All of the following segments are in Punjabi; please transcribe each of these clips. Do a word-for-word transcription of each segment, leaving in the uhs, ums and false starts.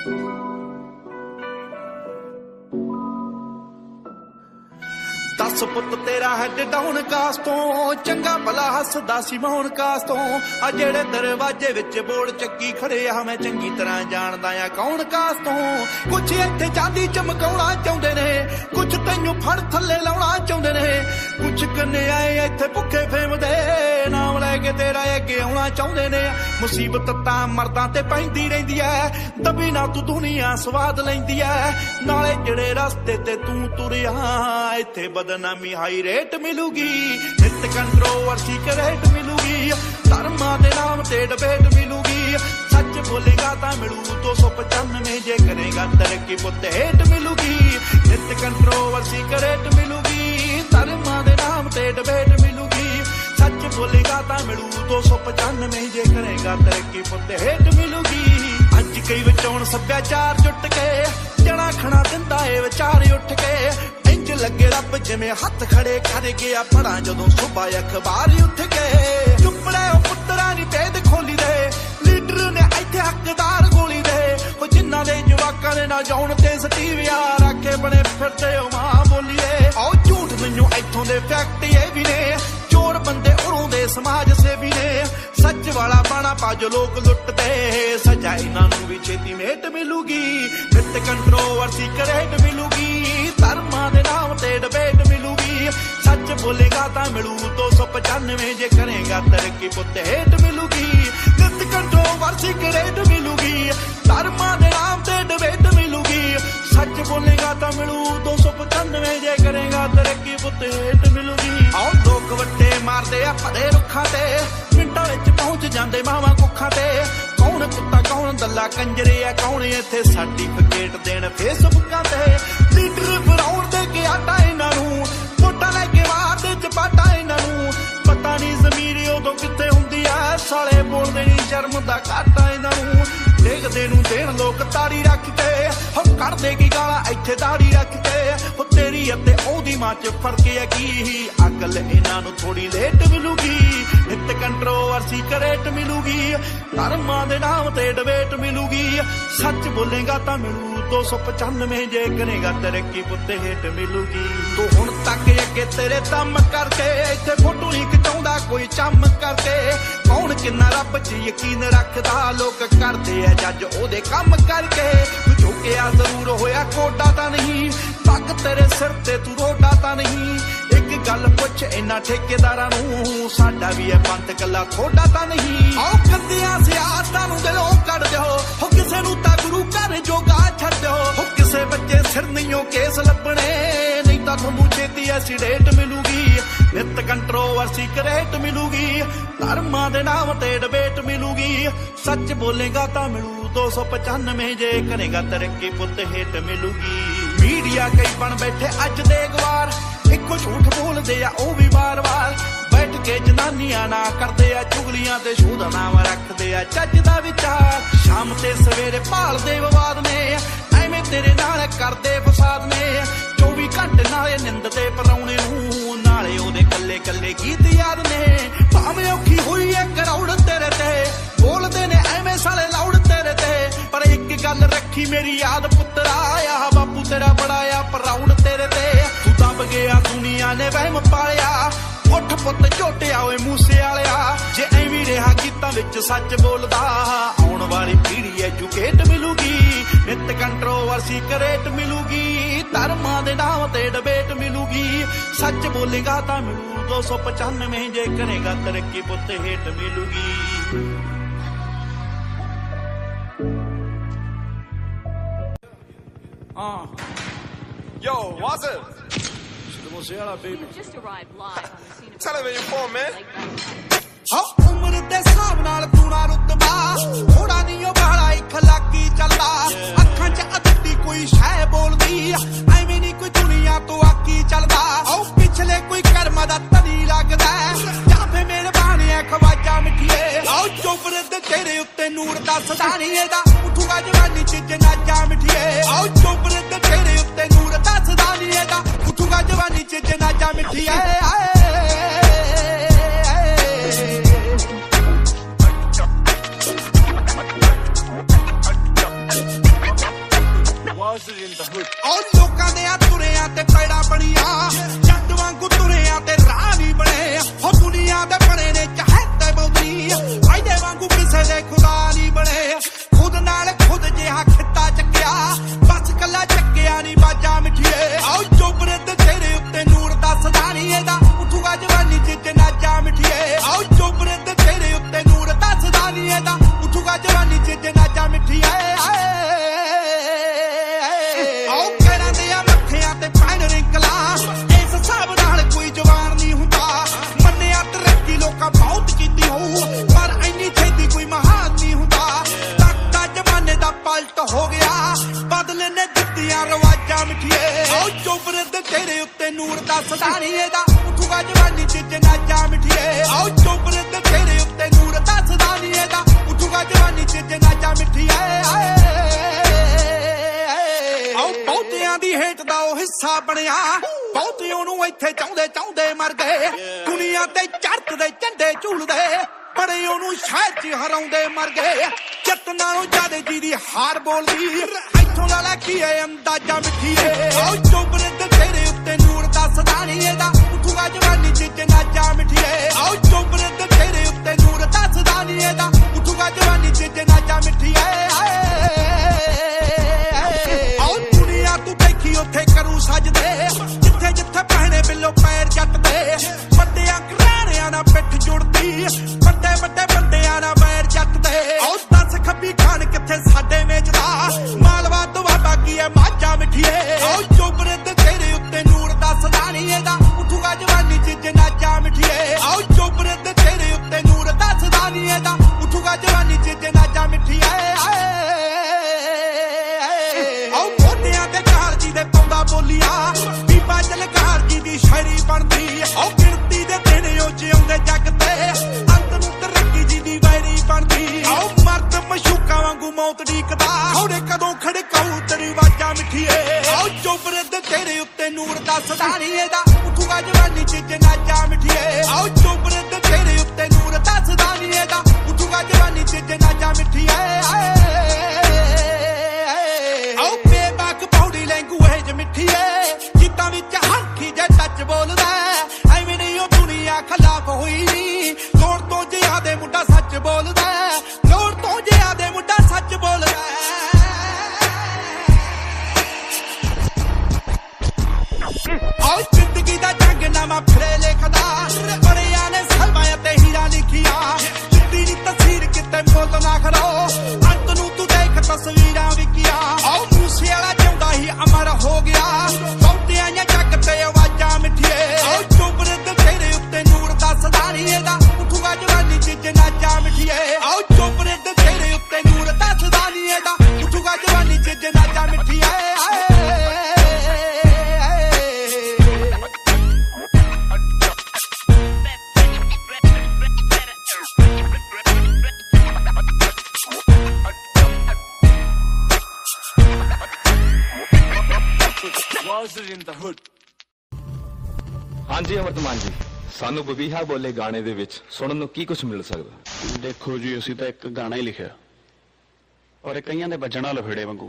दस पुत तेरा हैड डाउन कास तो चंगा भला हसदा सी मोहन कास तो आ जेड़े दरवाजे विच बोर्ड चक्की खड़े आ मैं चंगी तरह जानदा आ कौन कास तो कुछ इत्थे चांदी चमकाउणा चाहुंदे ने कुछ तैनू फड़ थल्ले लाउणा चाहुंदे ने कुछ कन्ने आए इत्थे भुखे फेमदे नाम लैके तेरा अगे आउणा चाहुंदे ने मुसीबत तां मर्दां ते पैंदी रहिंदी ऐ दबी ना तू दुनिया स्वाद लैंदी ऐ नाले जेड़े रस्ते ते तू तुरिया इत्थे बदनामी हाई रेट मिलूगी नित कंट्रोवर्सी करेट मिलूगी धर्मा दे नाम ते डिबेट मिलूगी सच बोलेगा तां मिलू दो सौ पचानवे जे करेगा तरक्की पुत हेट मिलूगी नित कंट्रोवर्सी करेट मिलूगी धर्मा दे नाम ते डिबेट मिलूगी सच बोलेगा तां मिलू दो सौ पचानवे जे करेगा तरक्की पुत हेट मिलूगी अज कई विचों सभ्याचार जुट के जना खना दिंदा ए विचार उठ के लगे रब जिमें हथ खड़े कर गया पढ़ा जदों सुबह अखबार उठ के चुपड़े पुत्तरा नी भेद खोली दे लीडर ने इत्थे हकदार गोली दे जिन्ना दे जवाकां ने ना जाउण ते सटीविया राखे बने फिरदे ओ मां बोलीए आओ झूठ मैनू इत्थों दे फैक्ट ये भी ने चोर बंदे उरों दे समाज सेवी ने सच वाला बाणा पाजो लोग लुटदे सजा इन्हां नूं भी छेती मेट मिलूगी नित कंट्रोवर्सी करेट मिलूगी धर्मा दे नाम ते डिबेट मिलूगी सच बोलेगा तां मिलू दो सौ पचानवे जे करेगा तरक्की पुत हेट मिलूगी नित कंट्रोवर्सी करेट मिलूगी धर्मा दे नाम ते डिबेट मिलूगी सच बोलेगा तां मिलू दो सौ पचानवे जे करेगा तरक्की पुत हेट मिलूगी आओ लोग वट्टे मारदे आ भरे रुखां ते मिंटां विच पहुंच जांदे मावां कुखां ते कौन कुत्ता कौन दल्ला कंजरे आ कौन इत्थे सर्टिफिकेट देण फेसबुकां ते लीडर फराउण दे के आटा इन्हां नूं वोटां लैके मारदे चपाटा इन्हां नूं पता नहीं ज़मीर उदों कित्थे हुंदी ऐ साले बोलदे नी शर्म दा घाटा इन्हां नूं देखदे नूं देण लोक तारी रख के हो कढदे की गालां इत्थे दाड़ी रख के हो तेरी अते ओदी मां च फर्क है की अकल इन्हां नूं थोड़ी लेट मिलूगी नित कंट्रोवर्सी करेट मिलूगी धर्मां दे नाम ते डिबेट मिलूगी सच बोलेगा तां मिलू दो सौ पचानवे जे करेगा तरक्की पुत हेट मिलूगी तू हुण तक अगे तेरे दम करके इत्थे फोटो नहीं खिचाउंदा कोई चम करके कौन किन्ना रब च यकीन रखदा लोक करदे आ जज ओदे कम करके तू झुकिया जरूर होया कोडा तां नहीं पग तेरे सिर ते तू रोडा तां नहीं एक गल पुछ इन्हां ठेकेदारां नूं साडा भी है पंत कल्ला थोड़ा तां नहीं आओ गंदियां सियासतां नूं दिलों कढ दिओ हो किसे नूं तां गुरु घर जोगा छड्ड दिओ हो किसे बच्चे सिर नहीं केस लभणे नहीं तां तुहानूं छेती एसीडेंट मिलूगी नित कंट्रोवर्सी करेट मिलूगी धर्मां दे नाम ते डिबेट मिलूगी सच बोलेगा तां मिलू दो सौ पचानवे जे करेगा तरक्की पुत हेट मिलूगी मीडिया कई बन बैठे अज दे गवार इको झूठ बोलदे आ ओ भी बार बार बैठ के जनानियां ना करदे आ चुगलियां ते शूद नाम रखदे आ चज दा विचार शाम ते सवेरे भालदे विवाद ने एवें तेरे नाल करदे फसाद ने चौबी घंटे नाले निंद ते पराउणे नूं नाले ओदे कल्ले कल्ले गीत याद ने भावें औखी होई ऐ करौड़ तेरे ते बोलदे ने एवें साले लाउड तेरे ते पर एक गल रखी मेरी याद पुत्तरा आ बापू तेरा बड़ा आ प्राउड तेरे ते तू दब गया दुनिया ने वहम पालिया उठ पुत झोटिया ओए मूसे वालिया जे एवीं रहा गीतां विच सच बोलदा आउण वाली पीढ़ी एजुकेट मिलूगी नित कंट्रोवर्सी करेट मिलूगी धर्मां दे नाम ते डिबेट मिलूगी सच बोलेगा तां मिलू दो सौ पचानवे जे करेगा तरक्की पुत हेट मिलूगी Uh. Yo, what's it? You just arrived live on the scene of Tell him where you're from, man. हाँ उम्र दे साहब नाल तूना रुतबा थोड़ा नहीं बाला एक लाकी चलदा अखां च अद्धी कोई शै बोलदी एवें नहीं कोई दुनिया तो आकी चलदा आओ पिछले कोई कर्म दा तनी लगदा जां फे मेरे बाणे खवाजा मिठिए आओ चोपर दे तेरे उत्ते नूर दा सदानी दा उठूगा जवानी च जनाजा मिठिए आओ चोपर दे तेरे उत्ते नूर दा सदानी दा उठूगा जवानी च जनाजा मिठिए ਇਹਦੇ ਵਾਂਗੂ ਕਿਸੇ ਦੇ ਖੁਦਾ ਨਹੀਂ ਬਣੇ ਖੁਦ ਨਾਲ ਖੁਦ ਜਿਹਾ ਖਿੱਤਾ ਚੱਕਿਆ ਬਸ ਕੱਲਾ ਚੱਕਿਆ ਨਹੀਂ ਬਾਜਾ ਮਿੱਠੀਏ ਆਓ ਚੋਬਰੇ ਤੇ ਤੇਰੇ ਉੱਤੇ ਨੂਰ ਦੱਸਦਾ ਨਹੀਂ ਇਹਦਾ ਉੱਠੂਗਾ ਜਵਾਨੀ ਚ ਜਨਾਜਾ ਮਿੱਠੀਏ ਆਓ ਚੋਬਰੇ ਤੇ ਤੇਰੇ ਉੱਤੇ ਨੂਰ ਦੱਸਦਾ ਨਹੀਂ ਇਹਦਾ ਉੱਠੂਗਾ ਜਵਾਨੀ ਚ ਜਨਾਜਾ ਮਿੱਠੀਏ ਆਓ ਕਹਿਰਾਂ ਦੇ ਆ ਮੱਥਿਆਂ ਤੇ ਪੈਣ ਰਿੰਕਲਾਂ ਇਸ ਹਿਸਾਬ ਨਾਲ ਕੋਈ ਜਵਾਨ ਨਹੀਂ ਹੁੰਦਾ ਮੰਨਿਆ ਤਰੱਕੀ ਲੋਕਾਂ ਬਹੁਤ ਕੀਤੀ ਹੋਊ ਪਰ ਇੰਨੀ ਛੇਤੀ ਕੋਈ ਮਹਾਨ ਨਹੀਂ ਹੁੰਦਾ ਤੱਕਦਾ ਜਮਾਨੇ ਦਾ ਪਲਟ ਹੋ ਗਿਆ ਬਦਲੇ ਨੇ ਦਿੱਤੀਆਂ ਰਵਾਜਾਂ ਮਿੱਠੀਏ ਆਓ ਚੋਬਰੇ ਤੇ ਤੇਰੇ ਉੱਤੇ ਨੂਰ ਦੱਸਦਾ ਨਹੀਂ ਇਹਦਾ ਉੱਠੂਗਾ ਜਵਾਨੀ ਚ ਜਨਾਜਾ ਮਿੱਠੀਏ ਆਓ ਚੋਬਰੇ ਤੇ ਤੇਰੇ ਉੱਤੇ ਨੂਰ ਦੱਸਦਾ ਨਹੀਂ ਇਹਦਾ ਉੱਠੂਗਾ ਜਵਾਨੀ ਚ ਜਨਾਜਾ ਮਿੱਠੀਏ ਆਓ ਬਹੁਤਿਆਂ ਦੀ ਹੇਠ ਦਾ ਉਹ ਹਿੱਸਾ ਬਣਿਆ ਬਹੁਤੇ ਉਹਨੂੰ ਇੱਥੇ ਚਾਹੁੰਦੇ ਚਾਹੁੰਦੇ ਮਰ ਗਏ ਦੁਨੀਆ ਤੇ ਚੜ੍ਹਦੇ ਝੰਡੇ ਝੂਲਦੇ ਬੜੇ ਉਹਨੂੰ ਸ਼ਹਿਰ ਚ ਹਰਾਉਂਦੇ ਮਰ ਗਏ ਜੱਟ ਨਾਲੋਂ ਜ਼ਿਆਦੇ ਜਿਹਦੀ ਹਾਰ ਬੋਲਦੀ ਇੱਥੋਂ ਦਾ ਲੈ ਕੀ ਏ ਅੰਦਾਜ਼ਾ ਮਿੱਠੀਏ ਆਓ ਚੋਬਰੇ ਤੇ ਤੇਰੇ ਉੱਤੇ ਨੂਰ ਦੱਸਦਾ ਨਹੀਂ ਇਹਦਾ ਉੱਠੂਗਾ ਜਵਾਨੀ ਚ ਜਨਾਜਾ ਮਿੱਠੀਏ ਆਓ ਚੋਬਰੇ ਤੇ ਤੇਰੇ ਉੱਤੇ ਨੂਰ ਦੱਸਦਾ ਨਹੀਂ ਇਹਦਾ ਉੱਠੂਗਾ ਜਵਾਨੀ ਚ ਜਨਾਜਾ ਮਿੱਠੀਏ ਆਓ ਦੁਨੀਆ ਤੂੰ ਦੇਖੀ ਉੱਥੇ ਕਰੂ ਸਜਦੇ ਜਿੱਥੇ ਜਿੱਥੇ ਪਹਿਣੇ ਬਿੱਲੋ ਪੈਰ ਜੱਟ ਦੇ ਵੱਡਿਆਂ ਘਰਾਣਿਆਂ ਨਾਲ ਪਿੱਠ ਜੁੜਦੀ ਵੱਡੇ ਵੱਡੇ ਬੰਦਿਆਂ ਨਾਲ ਵੈਰ ਜੱਟ ਦੇ ਆਓ ਦੱਸ ਖੱਬੀ ਖਾਨ ਕਿੱਥੇ ਸਾਡੇ ਵੇਚਦਾ ਮਾਲਵਾ ਦੁਆਬਾ ਕੀ ਐ ਮਾਝਾ ਮਿੱਠੀਏ ਆਓ ਚੋਬਰੇ ਤੇ ਤੇਰੇ ਉੱਤੇ ਨੂਰ ਦੱਸਦਾ ਨਹੀਂ ਇਹਦਾ ਉੱਠੂਗਾ ਜਵਾਨੀ ਚ ਜਨਾਜਾ ਮਿੱਠੀਏ ਆਓ ਚੋਬਰੇ ਤੇ ਤੇਰੇ ਉੱਤੇ ਨੂਰ ਦੱਸਦਾ ਨਹੀਂ ਇਹਦਾ ਉੱਠੂਗਾ ਜਵਾਨੀ ਚ ਜਨਾਜਾ ਮਿੱਠੀਏ ਆਓ ਮੋਢਿਆਂ ਤੇ ਕਾਲਜੀ ਦੇ ਪਾਉਂਦਾ ਬੋਲੀਆਂ ਬੀਬਾ ਜਲਕਾਰ ਜੀ ਦੀ ਸ਼ਾਇਰੀ ਬਣਦੀ ਆਓ ਗਿਣਤੀ ਦੇ ਦਿਨ ਉਹ ਜਿਉਂਦੇ ਜੱਗ ਤੇ ਅੰਤ ਨੂੰ ਤਰੱਕੀ ਜੀ ਦੀ ਵੈਰੀ ਬਣਦੀ ਆਓ ਮਰਦ ਮਸ਼ੂਕਾਂ ਵਾਂਗੂ ਮੌਤ ਢੀਕਦਾ ਹੌੜੇ ਕਦੋਂ ਖੜਕਾਊ ਤੇਰੀ ਵਾਜਾਂ ਮਿੱਠੀਏ ਆਓ ਚੋਬਰੇ ਤੇ ਤੇਰੇ ਉੱਤੇ ਨੂਰ ਦੱਸਦਾ ਨਹੀਂ ਇਹਦਾ ਉੱਠੂਗਾ ਜਵਾਨੀ ਚ ਜਨਾਜਾ ਮਿੱਠੀਏ ਆਓ ਚੋਬਰੇ ਤੇ ਤੇਰੇ ਉੱਤੇ ਨੂਰ ਦੱਸਦਾ ਨਹੀਂ ਇਹਦਾ ਉੱਠੂਗਾ ਜਵਾਨੀ ਚ ਜਨਾਜਾ ਮਿੱਠੀਏ ਆਓ ਬੇਬਾਕ ਪੌੜੀ ਲੈਂਗੂਏਜ ਮਿੱਠੀਏ ਜਿੱਤਾਂ ਵਿੱਚ ਹੰਖੀ ਜੇ ਟੱਚ ਬੋਲਦਾ ਐਵੇਂ ਨਹੀਂ ਉਹ ਦੁਨੀਆ ਖਿਲਾਫ ਹੋਈ ਨੀ ਲੋੜ ਤੋਂ ਜਿਆਦੇ ਮੁੰਡਾ ਸੱਚ ਬੋਲਦਾ ਲੋੜ ਤੋਂ ਜਿਆਦੇ ਮੁੰਡਾ ਸੱਚ ਬੋਲਦਾ ਆਓ ਜ਼ਿੰਦਗੀ ਦਾ ਜੰਗ ਨਾਮਾ ਫਿਰੇ ਲਿਖਦਾ ਬੜਿਆਂ ਨੇ ਸਲਮਾਂ ਤੇ ਹੀਰਾ ਲਿਖੀਆਂ ਜਿੱਦੀ ਨੀ ਤਸਵੀਰ ਕਿਤੇ ਮੁੱਲ ਨਾ ਖੜੋ ਅੰਤ ਨੂੰ ਤੂੰ ਦੇਖ ਤਸਵੀਰਾਂ ਵਿਕੀਆਂ ਆਓ ਮੂਸੇ ਵਾਲਾ ਜਿਉਂਦਾ ਹੀ ਅਮਰ ਹੋ ਗਿਆ ਬਹੁਤਿਆਂ ਜਾਂ ਜੱਗ ਤੇ ਆਵਾਜ਼ਾਂ ਮਿੱਠੀਏ ਆਓ ਚੋਬਰੇ ਤੇ ਤੇਰੇ ਉੱਤੇ ਨੂਰ ਦੱਸਦਾ ਨਹੀਂ ਇਹਦਾ ਉੱਠੂਗਾ ਜਵਾਨੀ ਚ ਜਨਾਜਾ ਮਿੱਠੀਏ ਆਓ ਚੋਬਰੇ ਤੇ ਤੇਰੇ ਉੱਤੇ ਨੂਰ ਦੱਸਦਾ ਨਹੀਂ ਇਹਦਾ ਉੱਠੂਗਾ ਜਵਾਨੀ ਚ ਜਨਾਜਾ ਮਿੱਠੀਏ ਹਾਂਜੀ ਅਮਰਤਮਾਨ ਜੀ ਸਾਨੂੰ ਬੰਬੀਹਾ ਬੋਲੇ ਗਾਣੇ ਦੇ ਵਿੱਚ ਸੁਣਨ ਨੂੰ ਕੀ ਕੁਝ ਮਿਲ ਸਕਦਾ ਦੇਖੋ ਜੀ ਅਸੀਂ ਤਾਂ ਇੱਕ ਗਾਣਾ ਹੀ ਲਿਖਿਆ ਔਰ ਇਹ ਕਈਆਂ ਦੇ ਵੱਜਣਾ ਲਫੇੜੇ ਵਾਂਗੂ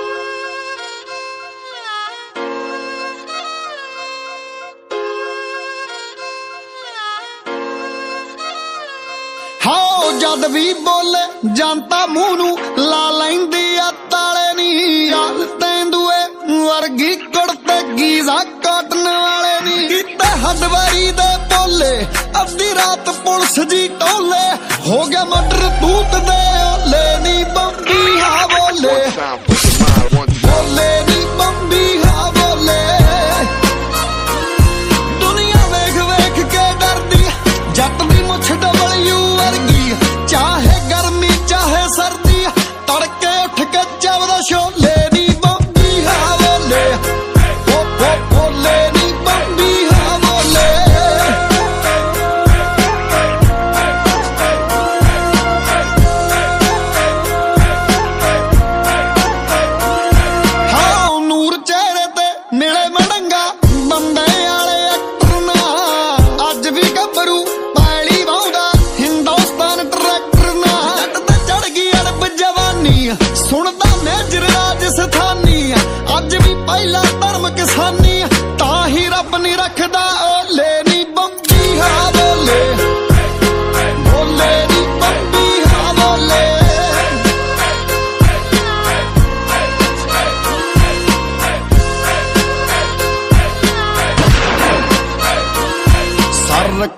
ਹਾਓ ਜਦ ਵੀ ਬੋਲੇ ਜਨਤਾ ਮੂੰਹ ਨੂੰ ਲਾ ਲੈਂਦੀ ਆ ਤਾਲੇ ਨੀ ਯਾਰ ਤੈਂਦੂਏ ਵਰਗੀ ਕੁੜਤੇ ਗੀਜ਼ਾ ਕਾਟਨ ਵਾਲੇ ਨੀ ਕਿਤੇ ਹਦਵਾਰੀ ਦੇ ਬੋਲੇ ਅੱਧੀ ਰਾਤ ਪੁਲਿਸ ਜੀ ਟੋਲੇ ਹੋ ਗਿਆ ਮਰਡਰ ਤੂਤ ਦੇ ਓਲੇ ਨੀ ਬੰਬੀਹਾ ਬੋਲੇ ਬੋਲੇ ਨੀ ਬੰਬੀਹਾ ਬੋਲੇ ਦੁਨੀਆ ਵੇਖ ਵੇਖ ਕੇ ਡਰਦੀ ਜੱਟ ਦੀ ਮੁੱਛ ਡਬਲਯੂ ਵਰਗੀ ਚਾਹੇ ਗਰਮੀ ਚਾਹੇ ਸਰਦੀ ਤੜਕੇ ਉੱਠ ਕੇ ਚੱਵਦਾ ਛੋਲੇ ਨੀ ਬੰਬੀਹਾ ਬੋਲੇ ਓ ਓ ਬੋਲੇ ਨੀ ਬੰਬੀਹਾ ਬੋਲੇ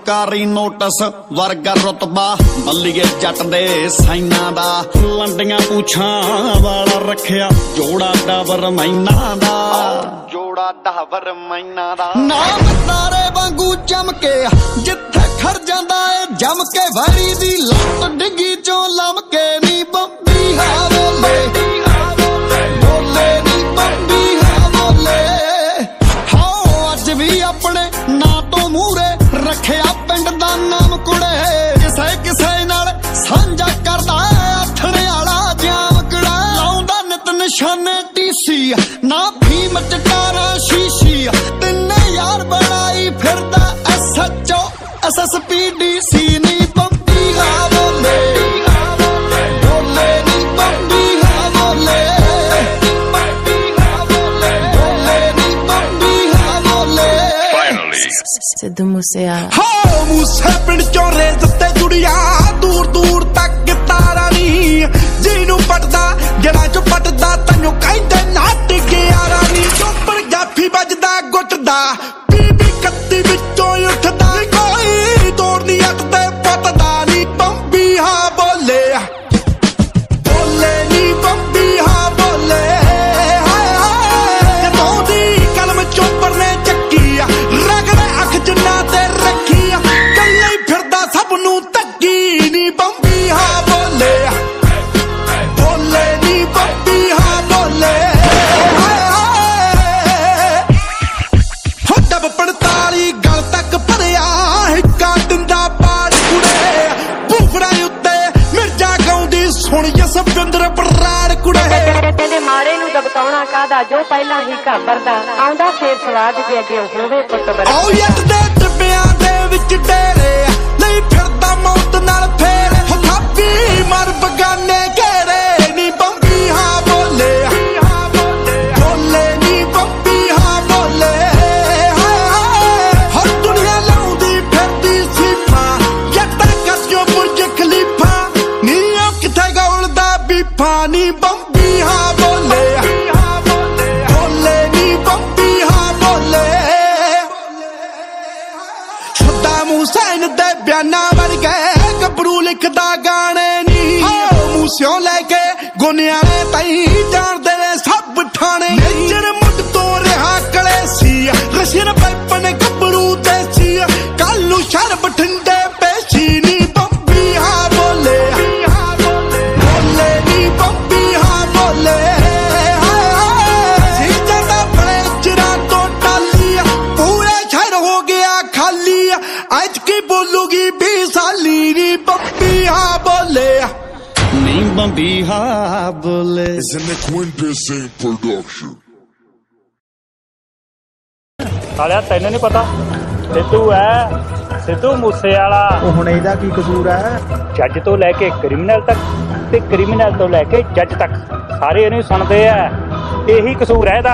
ਸਰਕਾਰੀ ਨੋਟਿਸ ਵਰਗਾ ਰੁਤਬਾ ਬੱਲੀਏ ਜੱਟ ਦੇ ਸਾਈਨਾਂ ਦਾ ਲੰਡੀਆਂ ਪੂਛਾਂ ਵਾਲਾ ਰੱਖਿਆ ਜੋੜਾ ਡਾਵਰ ਮੈਨਾਂ ਦਾ ਜੋੜਾ ਡਾਵਰ ਮੈਨਾਂ ਦਾ ਨਾਮ ਤਾਰੇ ਵਾਂਗੂ ਚਮਕੇ ਜਿੱਥੇ ਖੜ ਜਾਂਦਾ ਏ ਜਮ ਕੇ ਵੈਰੀ ਦੀ ਲੱਤ ਡਿੱਗੀ ਚੋਂ ਲੰਮ ਕੇ ਨੀ ਬੰਬੀਹਾ ਬੋਲੇ ਬੋਲੇ ਨੀ ਬੰਬੀਹਾ ਬੋਲੇ ਹਾਂ ਅੱਜ ਵੀ ਆਪਣੇ ਨਾਂ ਤੋਂ ਮੂਹਰੇ ਰੱਖਿਆ ਪਿੰਡ ਦਾ ਨਾਮ ਕੁੜੇ ਕਿਸੇ ਕਿਸੇ ਨਾਲ ਸਾਂਝਾ ਕਰਦਾ ਆਥਣੇ ਵਾਲਾ ਜਾਮਕੜਾ ਲਾਉਂਦਾ ਨਿਤ ਨਿਸ਼ਾਨੇ ਟੀਸੀ ਨਾ ਭੀਮ ਚਟਾਰਾ ਸ਼ੀਸ਼ੀ ਤਿੰਨੇ ਯਾਰ ਬਣਾਈ ਫਿਰਦਾ S H O S S P D C ਨੀ ਬੰਬੀਹਾ ਬੋਲੇ ਬੋਲੇ ਨੀ ਬੰਬੀਹਾ ਬੋਲੇ ਬੋਲੇ ਨੀ ਬੰਬੀਹਾ ਬੋਲੇ ਸਿੱਧੂ ਮੂਸੇਵਾਲਾ ਹੋ ਮੂਸੇ ਪਿੰਡ ਚੋਂ ਰੇਸ ਤੇ ਜੁੜੀਆਂ ਦੂਰ ਦੂਰ ਤੱਕ ਤਾਰਾਂ ਨੀ ਜਿਹਨੂੰ ਪਟਦਾ ਜਿਹੜਾ ਚ ਪਟਦਾ ਤੈਨੂੰ ਕਹਿੰਦੇ ਨੱਟ ਗਿਆਰਾ ਨੀ ਚੋਪੜ ਜਾਫੀ ਵੱਜਦਾ ਗੁੱਟਦਾ ਬੀਬੀ ਕੱਤੀ ਵਿੱਚੋਂ ਉੱਠਦਾ ਕੋਈ ਤੋੜ ਨੀ ਅੱਟ ਤੇ ਪੱਟਦਾ ਨੀ ਬੰਬੀਹਾ ਬੋਲੇ ਬੋਲੇ ਨੀ ਬੰਬੀਹਾ ਬੋਲੇ ਹਾਏ ਹਾਏ ਜਦੋਂ ਦੀ ਕਲਮ ਚੋਪਰ ਨੇ ਚੱਕੀ ਰਗੜੇ ਅੱਖ ਜਿੰਨਾ ਤੇ ਰੱਖੀ ਕੱਲੇ ਫਿਰਦਾ ਸਭ ਨੂੰ ਧੱਕੀ ਨੀ ਬੰਬੀਹਾ ਬੋਲੇ ਬੋਲੇ ਨੀ ਬੰਬੀਹਾ ਬੋਲੇ ਹਾਏ ਹਾਏ ਹੋ ਡੱਬ ਪੰਤਾਲੀ ਗਲ ਤੱਕ ਭਰਿਆ ਹਿੱਕਾ ਦਿੰਦਾ ਪਾੜ ਕੁੜੇ ਬੂਫੜਾ ਉੱਤੇ ਮਿਰਜਾ ਗਾਉਂਦੀ ਸੁਣ ਜਸਵਿੰਦਰ ਬਰਾੜ ਕੁੜੇ ਕਹਿੰਦੇ ਮਾੜੇ ਨੂੰ ਦਬਕਾਉਣਾ ਕਾਹਦਾ ਜੋ ਪਹਿਲਾਂ ਹੀ ਘਾਬਰਦਾ ਆਉਂਦਾ ਫੇਰ ਸਵਾਦ ਜੇ ਅੱਗੇ ਹੋਵੇ ਪੁੱਤ ਬਰਾ ਆਓ ਯੱਟ ਦੇ ਟਿੱਬਿਆਂ ਦੇ ਵਿੱਚ ਡੇਰੇ ਨਹੀਂ ਫਿਰਦਾ ਮੌਤ ਨਾਲ ਫੇਰ ਹਥਾਪੀ ਮਰ ਬਗਾਨੇ ਘੇਰੇ ਨੀ ਬੰਬੀਹਾ ਬੋਲੇ ਬੋਲੇ ਨੀ ਬੰਬੀਹਾ ਬੋਲੇ ਹਾਏ ਹਾਏ ਹਰ ਦੁਨੀਆ ਲਾਉਂਦੀ ਫਿਰਦੀ ਸੀਫਾਂ ਜੱਟਾਂ ਕੱਜੋ ਬੁਰਜ ਖਲੀਫਾ ਨੀ ਉਹ ਕਿੱਥੇ ਗੌਲਦਾ ਬੀਫਾ ਨੀ ਬੰਬੀਹਾ ਬੋਲੇ ਬੋਲੇ ਨੀ ਬੰਬੀਹਾ ਬੋਲੇ ਸੱਦਾਮ ਹੁਸੈਨ ਦੇ ਬਿਆਨਾਂ ਵਰਗੇ ਗੱਭਰੂ ਲਿਖਦਾ ਗਾਣੇ ਨੀ ਮੂਸਿਓਂ ਲੈ ਕੇ ਗੁਨਿਆਣੇ ਤਾਈ ਜਾਣਦੇ ਨੇ ਸਭ ਠਾਣੇ ਨੇਜਰ ਮੁੱਢ ਤੋਂ ਰਿਹਾ ਕਲੇਸੀ ਰਸ਼ੀਨ ਪੈਪਨ ਗੱਭਰੂ ਦੇਸੀ ਕੱਲ ਨੂੰ ਸ਼ਰ ਬਠਿੰਡੇ ਪੇਸ਼ੀ ਨੀ ਬੰਬੀਹਾ ਬੋਲੇ ਬੋਲੇ ਨੀ ਬੰਬੀਹਾ ਬੋਲੇ ਹਾਏ ਹਾਏ ਸੀਜਾ ਦਾ ਬੜੇ ਚਿਰਾਂ ਤੋਂ ਟਾਲੀ ਪੂਰੇ ਸ਼ਹਿਰ ਹੋ ਗਿਆ ਖਾਲੀ ਅੱਜ ਕੀ ਬੋਲੂਗੀ ਵੀਹ ਸਾਲੀ ਨੀ ਬੰਬੀਹਾ ਬੋਲੇ ਨੀ ਬੰਬੀਹਾ ਬੋਲੇ ਸਾਲਿਆ ਤੈਨੂੰ ਨਹੀਂ ਪਤਾ ਸਿੱਧੂ ਹੈ ਸਿੱਧੂ ਮੂਸੇਵਾਲਾ ਉਹ ਹੁਣ ਇਹਦਾ ਕੀ ਕਸੂਰ ਹੈ ਜੱਜ ਤੋਂ ਲੈ ਕੇ ਕ੍ਰਿਮੀਨਲ ਤੱਕ ਤੇ ਕ੍ਰਿਮੀਨਲ ਤੋਂ ਲੈ ਕੇ ਜੱਜ ਤੱਕ ਸਾਰੇ ਇਹਨੂੰ ਸੁਣਦੇ ਆ ਇਹੀ ਕਸੂਰ ਹੈ ਇਹਦਾ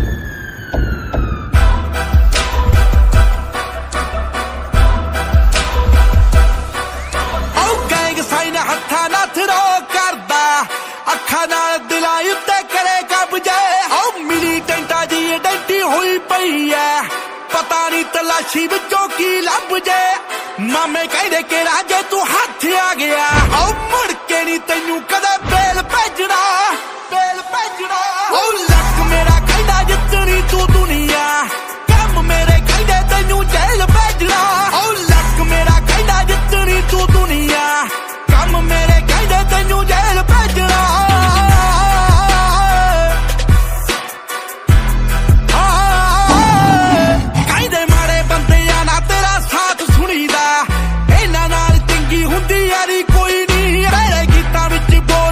ਆਉ ਗੈਂਗ ਸਾਈਨ ਹੱਥਾਂ ਨਾਲ ਥਰੋ ਕਰਦਾ ਅੱਖਾਂ ਨਾਲ ਦਿਲਾਂ ਉੱਤੇ ਕਰੇ ਕਬਜੇ ਆਉ ਮਿਲੀਟੈਂਟਾਂ ਦੀ ਆਇਡੈਂਟੀ ਹੋਈ ਪਈ ਐ ਪਤਾ ਨਹੀਂ ਤਲਾਸ਼ੀ ਵਿੱਚੋਂ ਕੀ ਲੱਭ ਜੇ ਮਾਮੇ ਕਹਿੰਦੇ ਕਿ ਰਾਜੇ ਤੂੰ ਹੱਥ ਆ ਗਿਆ ਆਉ ਮੁੜ ਕੇ ਨਹੀਂ ਤੈਨੂੰ ਕਦੇ ਬੇਲ ਭੇਜਣਾ ਬੇਲ ਭੇਜਣਾ ਆਉ ਲੱਕ ਮੇਰਾ ਕਹਿੰਦਾ ਜਿੱਤਣੀ ਤੂੰ ਦੁਨੀਆ ਕੰਮ ਮੇਰੇ ਕਹਿੰਦੇ ਤੈਨੂੰ ਜੇਲ੍ਹ ਭੇਜਣਾ ਆਉ ਲੱਕ ਮੇਰਾ ਕਹਿੰਦਾ ਜਿੱਤਣੀ ਤੂੰ ਦੁਨੀਆ ਕੰਮ ਮੇਰੇ ਕਹਿੰਦੇ ਤੈਨੂੰ ਜੇਲ੍ਹ ਭੇਜਣਾ ਕਹਿੰਦੇ ਮਾੜੇ ਬੰਦਿਆਂ ਨਾਲ ਤੇਰਾ ਸਾਥ ਸੁਣੀਦਾ ਇਹਨਾਂ ਨਾਲ ਚੰਗੀ ਹੁੰਦੀ ਯਾਰੀ ਕੋਈ ਨਹੀਂ ਮੇਰੇ ਗੀਤਾਂ ਵਿੱਚ ਬੋਲ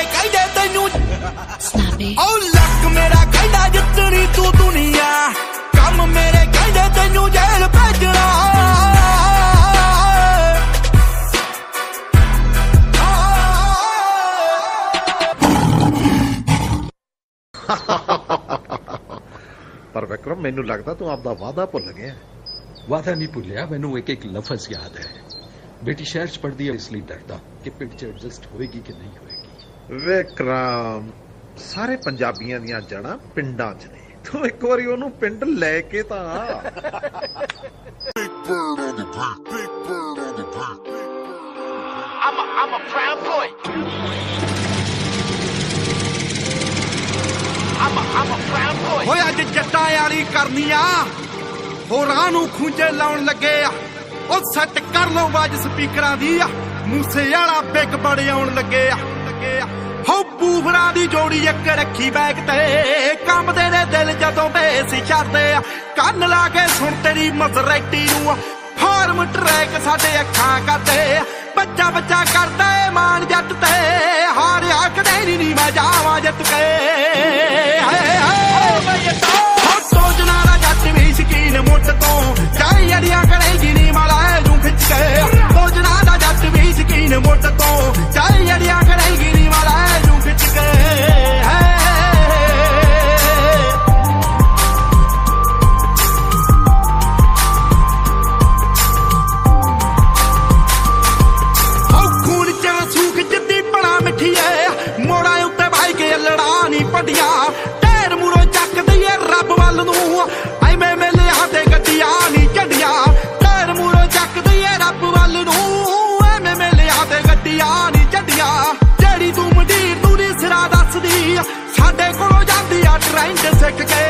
ਕਹਿੰਦੇ ਤੈਨੂੰ ਓ ਲੱਕ ਮੇਰਾ ਕਹਿੰਦਾ ਜਿੱਤਣੀ ਤੂੰ ਦੁਨੀਆ ਕੰਮ ਮੇਰੇ ਕਹਿੰਦੇ ਤੈਨੂੰ ਜੇਲ੍ਹ ਭੇਜਣਾ ਪਰ ਵਿਕਰਮ ਮੈਨੂੰ ਲੱਗਦਾ ਤੂੰ ਆਪਦਾ ਵਾਅਦਾ ਭੁੱਲ ਗਿਆ। ਵਾਅਦਾ ਨਹੀਂ ਭੁੱਲਿਆ, ਮੈਨੂੰ ਇੱਕ ਇੱਕ ਲਫ਼ਜ਼ ਯਾਦ ਹੈ। ਬੇਟੀ ਸ਼ਹਿਰ ਚ ਪੜਦੀ ਹੈ ਇਸ ਲਈ ਡਰਦਾ ਕਿ ਪਿੰਡ ਚ ਐਡਜਸਟ ਹੋਏਗੀ ਕਿ ਨਹੀਂ ਹੋਏਗੀ। ਵਿਕਰਮ ਸਾਰੇ ਪੰਜਾਬੀਆਂ ਦੀਆਂ ਜੜ੍ਹਾਂ ਪਿੰਡਾਂ ਚ ਨੇ, ਤੂੰ ਇੱਕ ਵਾਰੀ ਉਹਨੂੰ ਪਿੰਡ ਲੈ ਕੇ ਤਾਂ ਆ। I'm a, I'm a proud boy. I'm a, I'm a proud boy. ਹੋਏ ਅੱਜ ਜੱਟਾਂ ਵਾਲੀ ਕਰਨੀਆਂ ਹੋਰਾਂ ਨੂੰ ਖੂੰਜੇ ਲਾਉਣ ਲੱਗੇ ਆ ਉਹ ਸੈੱਟ ਕਰ ਲਓ ਬਾਜ ਸਪੀਕਰਾਂ ਦੀ ਆ ਮੂਸੇ ਵਾਲਾ ਬਿਗ ਬੜੇ ਆਉਣ ਲੱਗੇ ਆ ਲੱਗੇ ਆ ਹੋ ਬੂਫਰਾਂ ਦੀ ਜੋੜੀ ਇੱਕ ਰੱਖੀ ਬੈਗ ਤੇ ਕੰਬਦੇ ਨੇ ਦਿਲ ਜਦੋਂ ਬੇਸ ਛੱਡਦੇ ਆ ਕੰਨ ਲਾ ਕੇ ਸੁਣ ਤੇਰੀ ਮਜ਼ਰੈਟੀ ਨੂੰ ਫਾਰਮ ਟਰੈਕ ਸਾਡੇ ਅੱਖਾਂ ਕਰਦੇ ਬੱਚਾ ਬੱਚਾ ਕਰਦਾ ਏ ਮਾਨ ਜੱਟ ਤੇ ਹਾਰਿਆ ਕਦੇ ਨਹੀਂ ਮੈਂ ਜਾਵਾਂ ਜਿੱਤ ਕੇ ਹਾਏ ਹਾਏ ਸੋਚਣਾ ਦਾ ਜੱਟ ਵੀ ਸ਼ਕੀਨ ਮੁੱਢ ਤੋਂ ਚਾਹੀ ਅੜੀਆਂ ਕਰੇਗੀ ਨੀ ਮਾਲਾ ਨੂੰ ਖਿੱਚ ਕੇ ਸੋਚਣਾ ਦਾ ਜੱਟ ਵੀ ਸ਼ਕੀਨ ਮੁੱਢ ਤੋਂ ਚਾਹੀ ਅੜੀਆਂ ਕਰੇਗੀ ਨੀ ਮਾਲਾ ਨੂੰ ਖਿੱਚ ਕੇ ਮੋੜਾਂ ਉੱਤੇ ਭਾਈ ਕੇ ਲੜਾ ਨੀ ਪੱਡੀਆਂ ਢੇਰ ਮੂਰੋਂ ਚੱਕ ਦਈਏ ਰੱਬ ਵੱਲ ਨੂੰ ਐਵੇਂ ਮੇਲਿਆਂ ਤੇ ਗੱਡੀਆਂ ਨੀ ਝੰਡੀਆਂ ਢੇਰ ਮੂਰੋਂ ਚੱਕ ਦਈਏ ਰੱਬ ਵੱਲ ਨੂੰ ਐਵੇਂ ਮੇਲਿਆਂ ਤੇ ਗੱਡੀਆਂ ਨੀ ਝੰਡੀਆਂ ਜਿਹੜੀ ਤੂੰ ਮੰਡੀਰ ਤੂੰ ਨੀ ਸਿਰਾ ਦੱਸਦੀ ਸਾਡੇ ਕੋਲੋਂ ਜਾਂਦੀ ਆ ਟ੍ਰੈਂਡ ਸਿੱਖ ਕੇ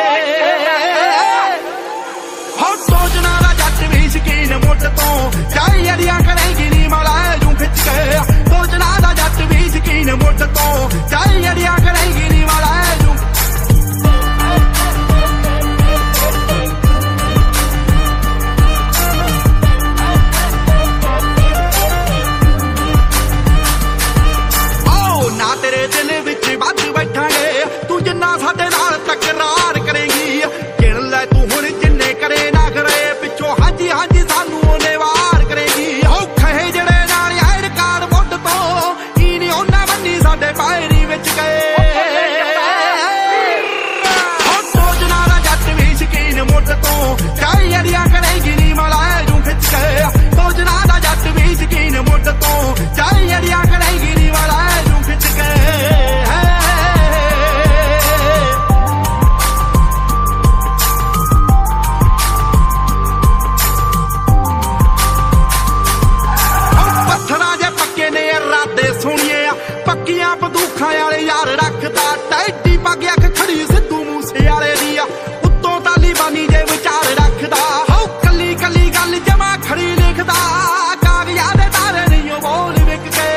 ਹੋ ਸੋਚਣਾ ਦਾ ਜੱਟ ਵੀ ਸ਼ਕੀਨ ਮੁੱਢ ਤੋਂ ਚਾਹੀ ਅੜੀਆਂ ਕਰੇਗੀ ਨੀ ਮਾਲਾ ਨੂੰ ਖਿੱਚ ਕੇ ਸੋਚਣਾ ਦਾ ਜੱਟ ਵੀ ਸ਼ਕੀਨ ਮੁੱਢ ਤੋਂ ਚਾਹੀ ਅੜੀਆਂ ਕਰੇਗੀ ਨੀ ਮਾਲਾ ਨੂੰ ਓ ਨਾ ਤੇਰੇ ਦਿਲ ਵਿੱਚ ਵੱਧ ਬੈਠਾਂਗੇ ਤੂੰ ਜਿੰਨਾ ਸਾਡੇ ਨਾਲ ਤਕਰਾਰ ਕਰੇਗੀ ਗਿਣ ਲੈ ਤੂੰ ਹੁਣ ਜਿੰਨੇ ਕਰੇ ਨਾ ਕਰੇ ਪਿੱਛੋਂ ਹਾਂਜੀ ਹਾਂਜੀ ਸਾਨੂੰ ਉਹਨੇ ਵਾਰ ਕਰੇਗੀ ਔਖੇ ਜਿਹੜੇ ਨਾਲ ਆਏ ਰਿਕਾਰਡ ਮੁੱਢ ਤੋਂ ਕੀ ਨੀ ਉਹਨਾਂ ਬੰਨੀ ਸਾਡੇ ਪਾਇਰੀ ਵਿੱਚ ਗਏ ਹੋ ਸੋਚਣਾ ਦਾ ਜੱਟ ਵੀ ਸ਼ਕੀਨ ਮੁੱਢ ਤੋਂ ਚਾਹੀ ਅੜੀਆਂ ਕਰੇਗੀ ਨੀ ਮਾਲਾ ਨੂੰ ਖਿੱਚ ਕੇ ਸੋਚਣਾ ਦਾ ਜੱਟ ਵੀ ਸ਼ਕੀਨ ਮੁੱਢ ਤੋਂ ਚਾਹੀ ਅੜੀਆਂ ਕਰੇਗੀ ਨੀ ਮਾਲਾ ਨੂੰ ਖਿੱਚ ਕੇ ਪੱਕੀਆਂ ਬੰਦੂਖਾਂ ਵਾਲੇ ਯਾਰ ਰੱਖਦਾ ਟੈਡੀ ਪੱਗ ਅੱਖ ਖੜੀ ਸਿੱਧੂ ਮੂਸੇ ਵਾਲੇ ਦੀ ਆ ਉੱਤੋਂ ਤਾਲੀਬਾਨੀ ਦੇ ਵਿਚਾਰ ਰੱਖਦਾ ਹੋ ਕੱਲੀ ਕੱਲੀ ਗੱਲ ਜਮਾ ਖੜੀ ਲਿਖਦਾ ਕਾਗਜ਼ਾਂ ਦੇ ਤਾਰੇ ਨਹੀਂ ਉਹ ਬੋਲ ਵਿਕ ਕੇ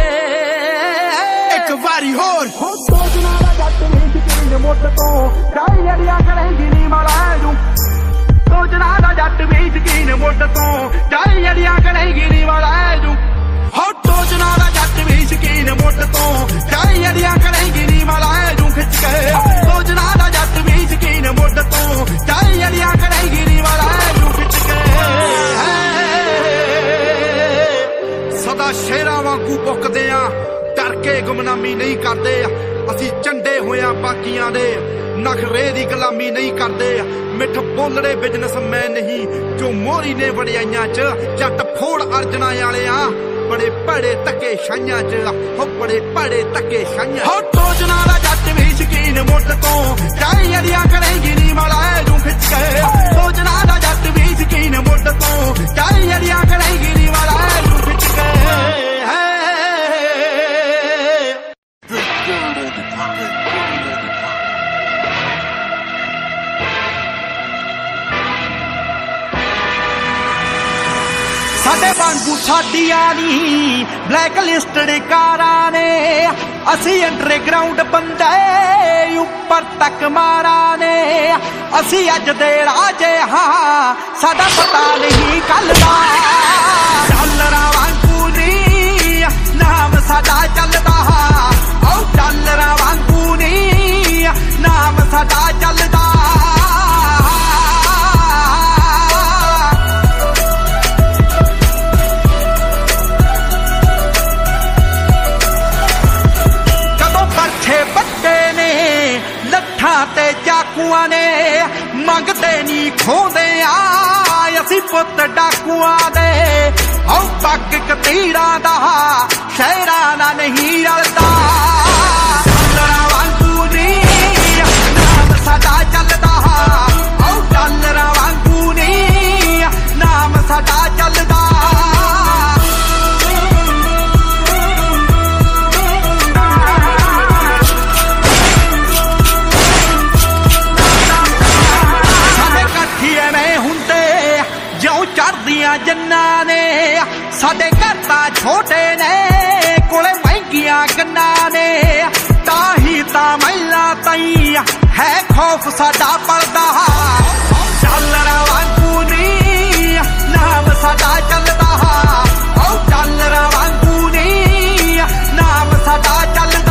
ਇੱਕ ਵਾਰੀ ਹੋਰ ਹੋ ਸੋਚਣਾ ਦਾ ਜੱਟ ਵੀ ਸ਼ਕੀਨ ਮੁੱਢ ਤੋਂ ਚਾਹੀ ਅੜੀਆਂ ਕਰੇਗੀ ਨੀ ਮਾਲਾ ਨੂੰ ਸੋਚਣਾ ਦਾ ਜੱਟ ਵੀ ਸ਼ਕੀਨ ਮੁੱਢ ਤੋਂ ਚਾਹੀ ਅੜੀਆਂ ਕਰੇਗੀ ਨੀ ਮਾਲਾ ਨੂੰ ਹੋ ਸੋਚਣਾ ਦਾ ਜੱਟ ਵੀ ਸ਼ਕੀਨ ਮੁੱਢ ਤੋਂ ਚਾਹੀ ਅੜੀਆਂ ਕਰੇਗੀ ਨੀ ਮਾਲਾ ਨੂੰ ਖਿੱਚ ਕੇ ਸੋਚਣਾ ਦਾ ਜੱਟ ਵੀ ਸ਼ਕੀਨ ਮੁੱਢ ਤੋਂ ਚਾਹੀ ਅੜੀਆਂ ਕਰੇਗੀ ਨੀ ਮਾਲਾ ਨੂੰ ਖਿੱਚ ਕੇ ਸਦਾ ਸ਼ੇਰਾਂ ਵਾਂਗੂ ਪੁੱਕਦੇ ਆ ਡਰ ਕੇ ਗੁਮਨਾਮੀ ਨਹੀਂ ਕਰਦੇ ਅਸੀਂ ਚੰਡੇ ਹੋਇਆ ਬਾਕੀਆਂ ਦੇ ਨਖਰੇ ਦੀ ਗੁਲਾਮੀ ਨਹੀਂ ਕਰਦੇ ਮਿੱਠ ਬੋਲੜੇ ਬਿਜ਼ਨਸ ਮੈਂ ਨਹੀਂ ਜੋ ਮੋਰੀ ਨੇ ਵੜਿਆਈਆਂ ਚ ਜੱਟ ਫੋੜ ਅਰਜਣਾ ਵਾਲਿਆਂ ਬੜੇ ਭੜੇ ਧੱਕੇ ਛਾਈਆਂ ਚ ਹੋ ਬੜੇ ਭੜੇ ਧੱਕੇ ਛਾਈਆਂ ਹੋ ਟੋਚਣਾ ਦਾ ਜੱਟ ਵੀ ਸ਼ਕੀਨ ਮੁੱਢ ਤੋਂ ਚਾਹੀ ਅੜੀਆਂ ਕਰੇਗੀ ਨੀ ਮਾਲਾ ਨੂੰ ਖਿੱਚ ਕੇ ਟੋਚਣਾ ਦਾ ਜੱਟ ਵੀ ਸ਼ਕੀਨ ਮੁੱਢ ਤੋਂ ਚਾਹੀ ਅੜੀਆਂ ਕਰੇਗੀ ਨੀ ਮਾਲਾ ਨੂੰ ਖਿੱਚ ਕੇ ਸਾਡੇ ਵਾਂਗੂ ਸਾਡੀਆਂ ਨੀ ਬਲੈਕ ਲਿਸਟਡ ਕਾਰਾਂ ਨੇ ਅਸੀਂ ਅੰਡਰਗਰਾਉਂਡ ਬੰਦੇ ਉੱਪਰ ਤੱਕ ਮਾਰਾਂ ਨੇ ਅਸੀਂ ਅੱਜ ਦੇ ਰਾਜੇ ਹਾਂ ਸਾਡਾ ਪਤਾ ਨਹੀਂ ਕੱਲ ਦਾ ਡਾਲਰਾਂ ਵਾਂਗੂ ਨੀ ਨਾਮ ਸਾਡਾ ਚੱਲਦਾ ਡਾਕੂਆਂ ਨੇ ਮੰਗਦੇ ਨੀ ਖੋਦੇ ਆ ਅਸੀਂ ਪੁੱਤ ਡਾਕੂਆਂ ਦੇ ਹਉ ਪੱਕ ਕਤੀੜਾਂ ਦਾ ਸ਼ਹਿਰਾਂ ਨਾਲ ਨਹੀਂ ਰਲਦਾ ਡਾਲਰਾਂ ਵਾਂਗੂ ਨੀ ਨਾਮ ਸਾਡਾ ਚੱਲਦਾ ਹਉ ਡਾਲਰਾਂ ਵਾਂਗੂ ਨੀ ਨਾਮ ਸਾਡਾ ਚੱਲਦਾ ਚੜ੍ਹਦੀਆਂ ਜੰਨਾਂ ਨੇ ਸਾਡੇ ਘਰ ਤਾਂ ਛੋਟੇ ਨੇ ਕੋਲੇ ਮਹਿੰਗੀਆਂ ਗੰਨਾਂ ਨੇ ਤਾਂ ਹੀ ਤਾਂ ਮਹਿਲਾਂ ਤਾਈ ਹੈ ਖੌਫ ਸਾਡਾ ਪਲਦਾ ਡਾਲਰਾਂ ਵਾਂਗੂ ਨੀ ਨਾਮ ਸਾਡਾ ਚੱਲਦਾ ਓ ਡਾਲਰਾਂ ਵਾਂਗੂ ਨੀ ਨਾਮ ਸਾਡਾ ਚੱਲਦਾ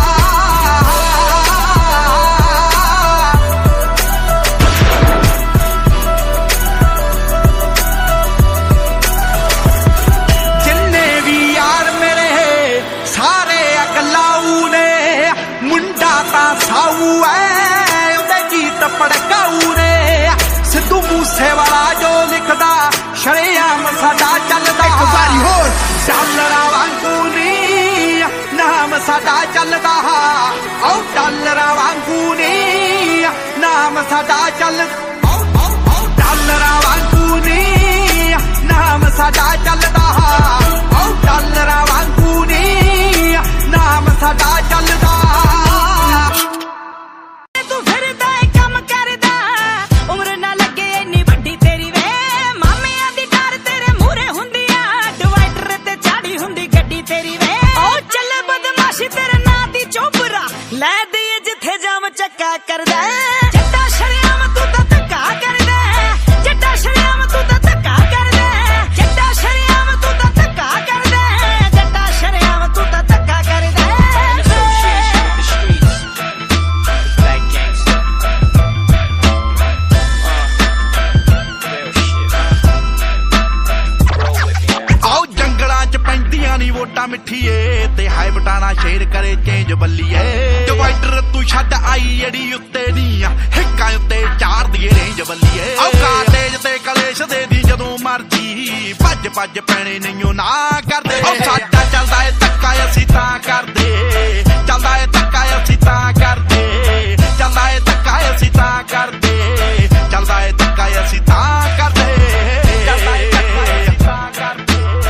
ਸਾਊ ਐ ਉਹਦੇ ਗੀਤ ਪੜਕਾਊ ਨੇ ਸਿੱਧੂ ਮੂਸੇ ਵਾਲਾ ਜੋ ਲਿਖਦਾ ਸ਼ਰੇਆਮ ਸਾਡਾ ਚੱਲਦਾ ਇੱਕ ਵਾਰੀ ਹੋਰ ਡਾਲਰਾਂ ਵਾਂਗੂ ਨੀ ਨਾਮ ਸਾਡਾ ਚੱਲਦਾ ਓ ਡਾਲਰਾਂ ਵਾਂਗੂ ਨੀ ਨਾਮ ਸਾਡਾ ਚੱਲ ਡਾਲਰਾਂ ਵਾਂਗੂ ਨੀ ਨਾਮ ਸਾਡਾ ਚੱਲਦਾ ਓ ਡਾਲਰਾਂ ਵਾਂਗੂ ਨੀ ਨਾਮ ਸਾਡਾ ਚੱਲਦਾ ਲੈ ਦੇ ਜਿੱਥੇ ਜਾਮ ਚੱਕਾ ਕਰਦਾ ਜੱਟਾ ਸ਼ਰਿਆਮ ਤੂੰ ਤਾਂ ਧੱਕਾ ਕਰਦਾ ਜੱਟਾ ਸ਼ਰਿਆਮ ਤੂੰ ਤਾਂ ਧੱਕਾ ਕਰਦਾ ਜੱਟਾ ਸ਼ਰਿਆਮ ਤੂੰ ਤਾਂ ਧੱਕਾ ਕਰਦਾ ਜੱਟਾ ਸ਼ਰਿਆਮ ਤੂੰ ਤਾਂ ਧੱਕਾ ਕਰਦਾ ਆਓ ਜੰਗਲਾਂ ਚ ਪੈਂਦੀਆਂ ਨੀ ਵੋਟਾਂ ਮਿੱਠੀਏ ਤੇ ਹਾਈ ਬਟਾਣਾ ਸ਼ੇਰ ਕਰੇ ਚੇਂਜ ਬੱਲੀਏ ਡਿਵਾਈਡਰ ਤੂੰ ਛੱਡ ਆਈ ਜਿਹੜੀ ਉੱਤੇ ਨੀ ਆ ਹਿੱਕਾਂ ਉੱਤੇ ਚਾਰ ਦੀ ਰੇਂਜ ਬੱਲੀਏ ਆਓ ਕਾਟੇਜ ਤੇ ਕਲੇਸ਼ ਦੇ ਦੀ ਜਦੋਂ ਮਰਜੀ ਭੱਜ ਭੱਜ ਪੈਣੇ ਨਹੀਂਓ ਨਾ ਕਰਦੇ ਓ ਸਾਡਾ ਚੱਲਦਾ ਏ ਧੱਕਾ ਅਸੀਂ ਤਾਂ ਕਰਦੇ ਚੱਲਦਾ ਏ ਧੱਕਾ ਅਸੀਂ ਤਾਂ ਕਰਦੇ ਚੱਲਦਾ ਏ ਧੱਕਾ ਅਸੀਂ ਤਾਂ ਕਰਦੇ ਚੱਲਦਾ ਏ ਧੱਕਾ ਅਸੀਂ ਤਾਂ ਕਰਦੇ ਚੱਲਦਾ ਏ ਧੱਕਾ ਅਸੀਂ ਤਾਂ ਕਰਦੇ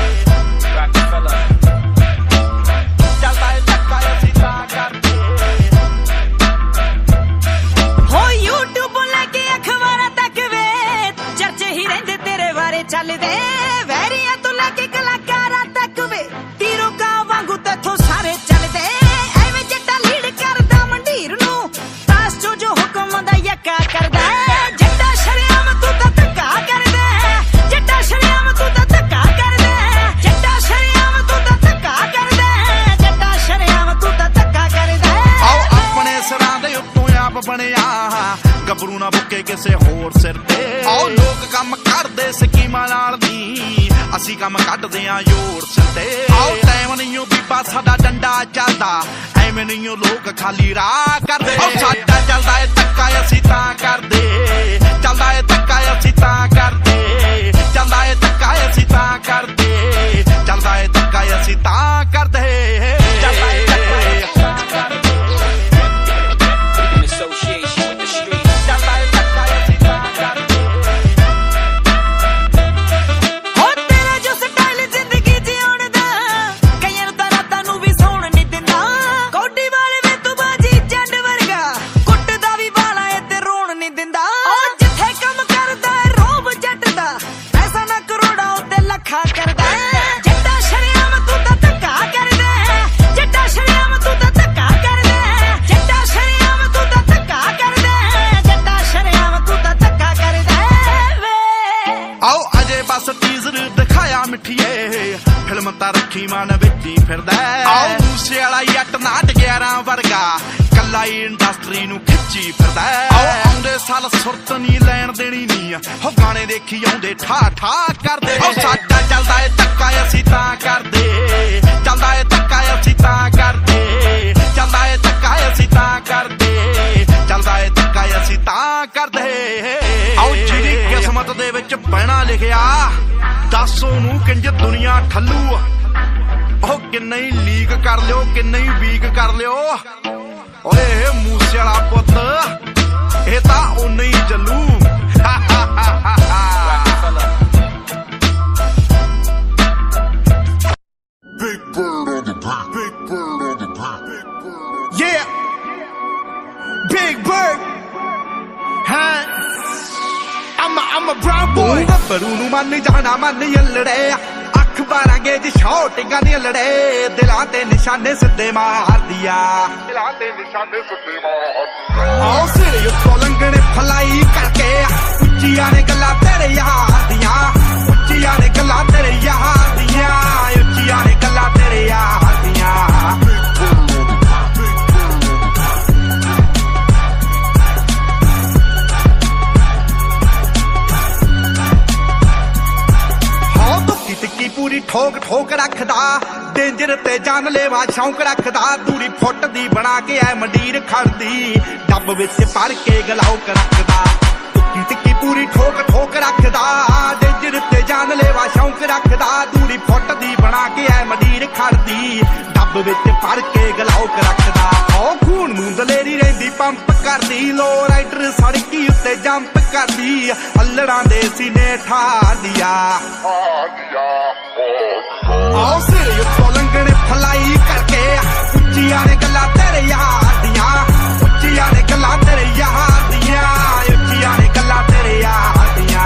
ਚੱਲਦੇ ਵੈਰੀਆਂ ਤੋਂ ਲੈ ਕੇ ਕਲਾਕਾਰਾਂ ਤੱਕ ਵੇ ਤੀਰੋ ਕਾ ਵਾਂਗੂ ਤੇਥੋਂ ਸਾਰੇ ਚੱਲਦੇ ਐਵੇਂ ਜੱਟਾ ਲੀਡ ਕਰਦਾ ਮੰਡੀਰ ਨੂੰ ਤਾਸ ਚੋ ਜੋ ਹੁਕਮ ਦਾ ਯੱਕਾ ਕਰਦਾ ਜੱਟਾ ਸ਼ਰਿਆਮ ਤੂੰ ਤਾਂ ਧੱਕਾ ਕਰਦਾ ਜੱਟਾ ਸ਼ਰਿਆਮ ਤੂੰ ਤਾਂ ਧੱਕਾ ਕਰਦਾ ਜੱਟਾ ਸ਼ਰਿਆਮ ਤੂੰ ਤਾਂ ਧੱਕਾ ਕਰਦਾ ਜੱਟਾ ਸ਼ਰਿਆਮ ਤੂੰ ਤਾਂ ਧੱਕਾ ਕਰਦਾ ਆਓ ਆਪਣੇ ਸਿਰਾਂ ਦੇ ਉੱਤੋਂ ਆਪ ਬਣਿਆ ਗੱਭਰੂ ਨਾ ਬੁੱਕੇ ਕਿਸੇ ਹੋਰ ਸਿਰ ਤੇ ਆਓ ਲੋਕ ਕੰਮ ਕਰਦੇ ਸਕੀਮਾਂ ਨਾਲ ਨੀ ਅਸੀਂ ਕੰਮ ਕੱਢਦੇ ਆਂ ਜ਼ੋਰ ਸਿਰ ਤੇ ਆਓ ਟਾਈਮ ਨਹੀਂਓ ਬੀਬਾ ਸਾਡਾ ਡੰਡਾ ਚੱਲਦਾ ਐਵੇਂ ਨਹੀਂਓ ਲੋਕ ਖਾਲੀ ਰਾਹ ਕਰਦੇ ਓ ਸਾਡਾ ਚੱਲਦਾ ਏ ਧੱਕਾ ਅਸੀਂ ਤਾਂ ਕਰਦੇ ਚੱਲਦਾ ਏ ਧੱਕਾ ਅਸੀਂ ਤਾਂ ਕਰਦੇ ਚੱਲਦਾ ਏ ਧੱਕਾ ਅਸੀਂ ਤਾਂ ਕਰਦੇ ਚੱਲਦਾ ਏ ਧੱਕਾ ਅਸੀਂ ਤਾਂ ਕਰਦੇ ਚੱਲਦਾ ਏ ਧੱਕਾ ਫਿਲਮ ਤਾਂ ਰੱਖੀ ਮਨ ਵਿੱਚ ਹੀ ਫਿਰਦਾ ਆਓ ਮੂਸੇ ਵਾਲਾ ਜੱਟ ਨਾਟ ਗਿਆਰਾਂ ਵਰਗਾ ਕੱਲਾ ਹੀ ਇੰਡਸਟਰੀ ਨੂੰ ਖਿੱਚੀ ਫਿਰਦਾ ਆਓ ਆਉਂਦੇ ਸਾਲ ਸੁਰਤ ਨੀ ਲੈਣ ਦੇਣੀ ਨੀ ਹੋ ਗਾਣੇ ਦੇਖੀ ਆਉਂਦੇ ਠਾ ਠਾ ਕਰਦੇ ਓ ਸਾਡਾ ਚੱਲਦਾ ਏ ਧੱਕਾ ਅਸੀਂ ਤਾਂ ਕਰਦੇ ਚੱਲਦਾ ਏ ਧੱਕਾ ਅਸੀਂ ਤਾਂ ਕਰਦੇ ਚੱਲਦਾ ਏ ਧੱਕਾ ਅਸੀਂ ਤਾਂ ਕਰਦੇ ਚੱਲਦਾ ਏ ਧੱਕਾ ਅਸੀਂ ਤਾਂ दस ओनू किंज दुनिया ठल्लू ओ किन्ना ही लीक कर लियो किन्ना ही वीक कर लियो ओए मूसे वाला पुत्त ये तां उन्ना ही चलू Big bird on the pop, big bird on the pop, big bird on the yeah, big bird, huh? I'm a, I'm a brown boy. Baru nu man jana man yallade, akhbaaran ge ji shootinga ni lade, dilan te nishane siddhe maar diya, dilan te nishane siddhe maar diya. Aao sire utto langane phalai karke, uchchiyan ne galla tere yaar diya, uchchiyan ne galla tere yaar diya, uchchiyan ne galla tere yaar diya. टिक्की पूरी ठोक ठोक रखदा डेंजर ते जानलेवा शौक रखदा दूरी फुट दी बना के ऐ मंडीर खड़दी डब विच भर के गलौक रखदा टिक्की टिक्की पूरी ठोक ठोक रखदा डेंजर ते जानलेवा शौक रखदा दूरी फुट दी बना के ऐ मंडीर खड़दी डब विच भर के गलौक रखदा ओ खून नूं दलेरी रहिंदी पंप करदी लो राइडर सड़की उत्ते जंप करदी अल्लड़ां दे सीने ठा दिया आओ सिर उत्तों लंघने फलाई करके उच्चियां ने गल्लां तेरे यार दियां उच्चियां ने गल्लां तेरे यार दियां उच्चियां ने गल्लां तेरे यार दियां